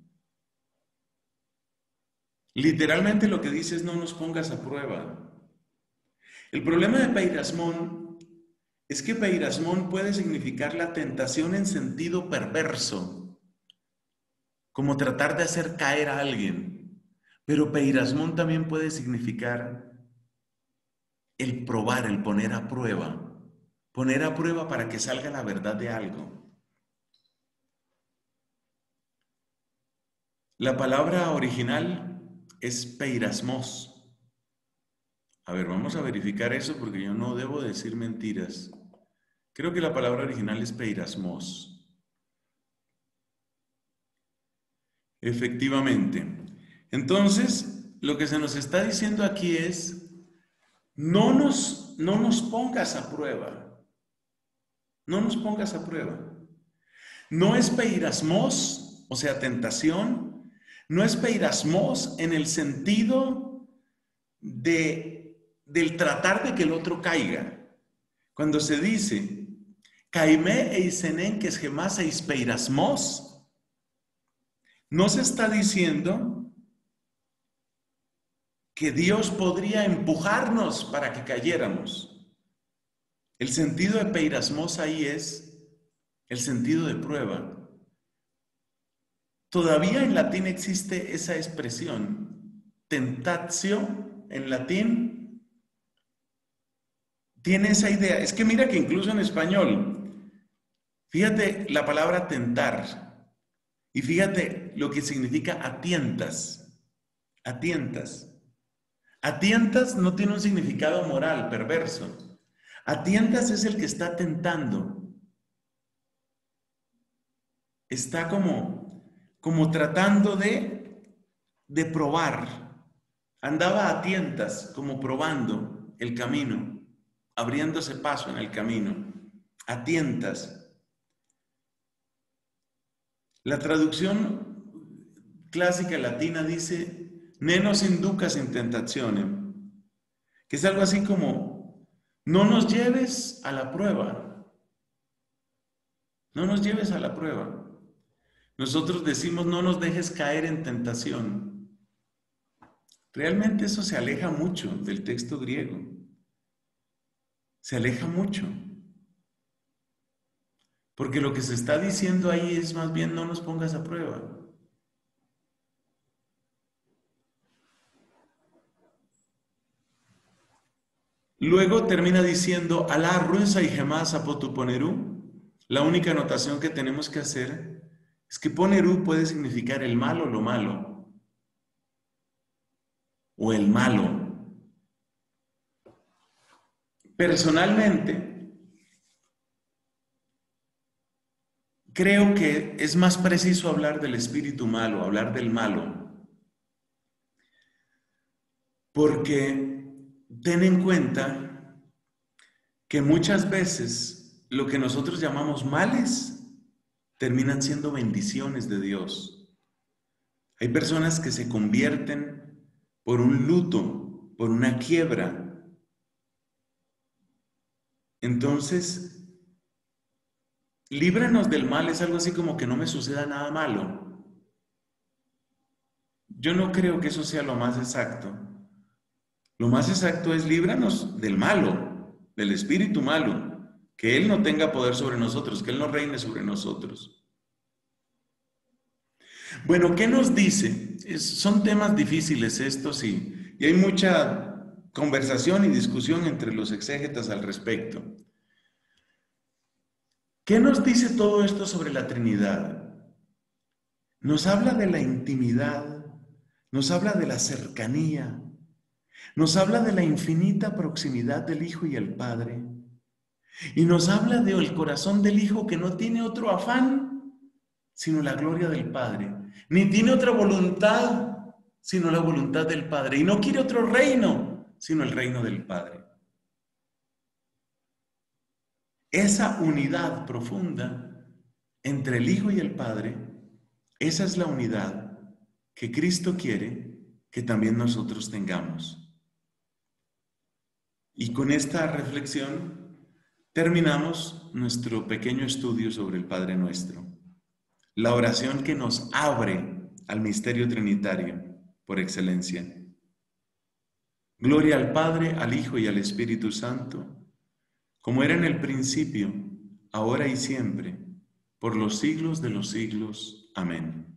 Literalmente lo que dice es no nos pongas a prueba. El problema de peirasmón es que peirasmón puede significar la tentación en sentido perverso, como tratar de hacer caer a alguien. Pero peirasmón también puede significar el probar, el poner a prueba. Poner a prueba para que salga la verdad de algo. La palabra original es peirasmos. A ver, vamos a verificar eso porque yo no debo decir mentiras. Creo que la palabra original es peirasmos. Efectivamente. Entonces, lo que se nos está diciendo aquí es, no nos, no nos pongas a prueba. No nos pongas a prueba. No es peirasmos, o sea, tentación. No es peirasmos en el sentido de, del tratar de que el otro caiga. Cuando se dice, caime eisenen que es gemas eis peirasmos, no se está diciendo que Dios podría empujarnos para que cayéramos. El sentido de peirasmos ahí es el sentido de prueba. Todavía en latín existe esa expresión. Tentatio, en latín, tiene esa idea. Es que mira que incluso en español, fíjate la palabra tentar. Y fíjate lo que significa atientas. Atientas. Atientas no tiene un significado moral, perverso. Atientas es el que está tentando. Está como, como tratando de, de probar. Andaba a tientas, como probando el camino, abriéndose paso en el camino. A tientas. La traducción clásica latina dice, ne nos inducas in tentationem, que es algo así como, no nos lleves a la prueba, no nos lleves a la prueba. Nosotros decimos, no nos dejes caer en tentación. Realmente eso se aleja mucho del texto griego, se aleja mucho. Porque lo que se está diciendo ahí es más bien no nos pongas a prueba. Luego termina diciendo, Alá ruensa y jamás apotuponerú. La única anotación que tenemos que hacer es que ponerú puede significar el malo, lo malo, o el malo. Personalmente, creo que es más preciso hablar del espíritu malo, hablar del malo, porque ten en cuenta que muchas veces lo que nosotros llamamos males terminan siendo bendiciones de Dios. Hay personas que se convierten por un luto, por una quiebra. Entonces, líbranos del mal es algo así como que no me suceda nada malo. Yo no creo que eso sea lo más exacto. Lo más exacto es líbranos del malo, del espíritu malo, que Él no tenga poder sobre nosotros, que Él no reine sobre nosotros. Bueno, ¿qué nos dice? Es, son temas difíciles estos y, y hay mucha conversación y discusión entre los exégetas al respecto. ¿Qué nos dice todo esto sobre la Trinidad? Nos habla de la intimidad, nos habla de la cercanía, nos habla de la infinita proximidad del Hijo y el Padre, y nos habla del corazón del Hijo que no tiene otro afán sino la gloria del Padre, ni tiene otra voluntad sino la voluntad del Padre, y no quiere otro reino sino el reino del Padre. Esa unidad profunda entre el Hijo y el Padre, esa es la unidad que Cristo quiere que también nosotros tengamos. Y con esta reflexión terminamos nuestro pequeño estudio sobre el Padre Nuestro, la oración que nos abre al misterio trinitario por excelencia. Gloria al Padre, al Hijo y al Espíritu Santo, como era en el principio, ahora y siempre, por los siglos de los siglos. Amén.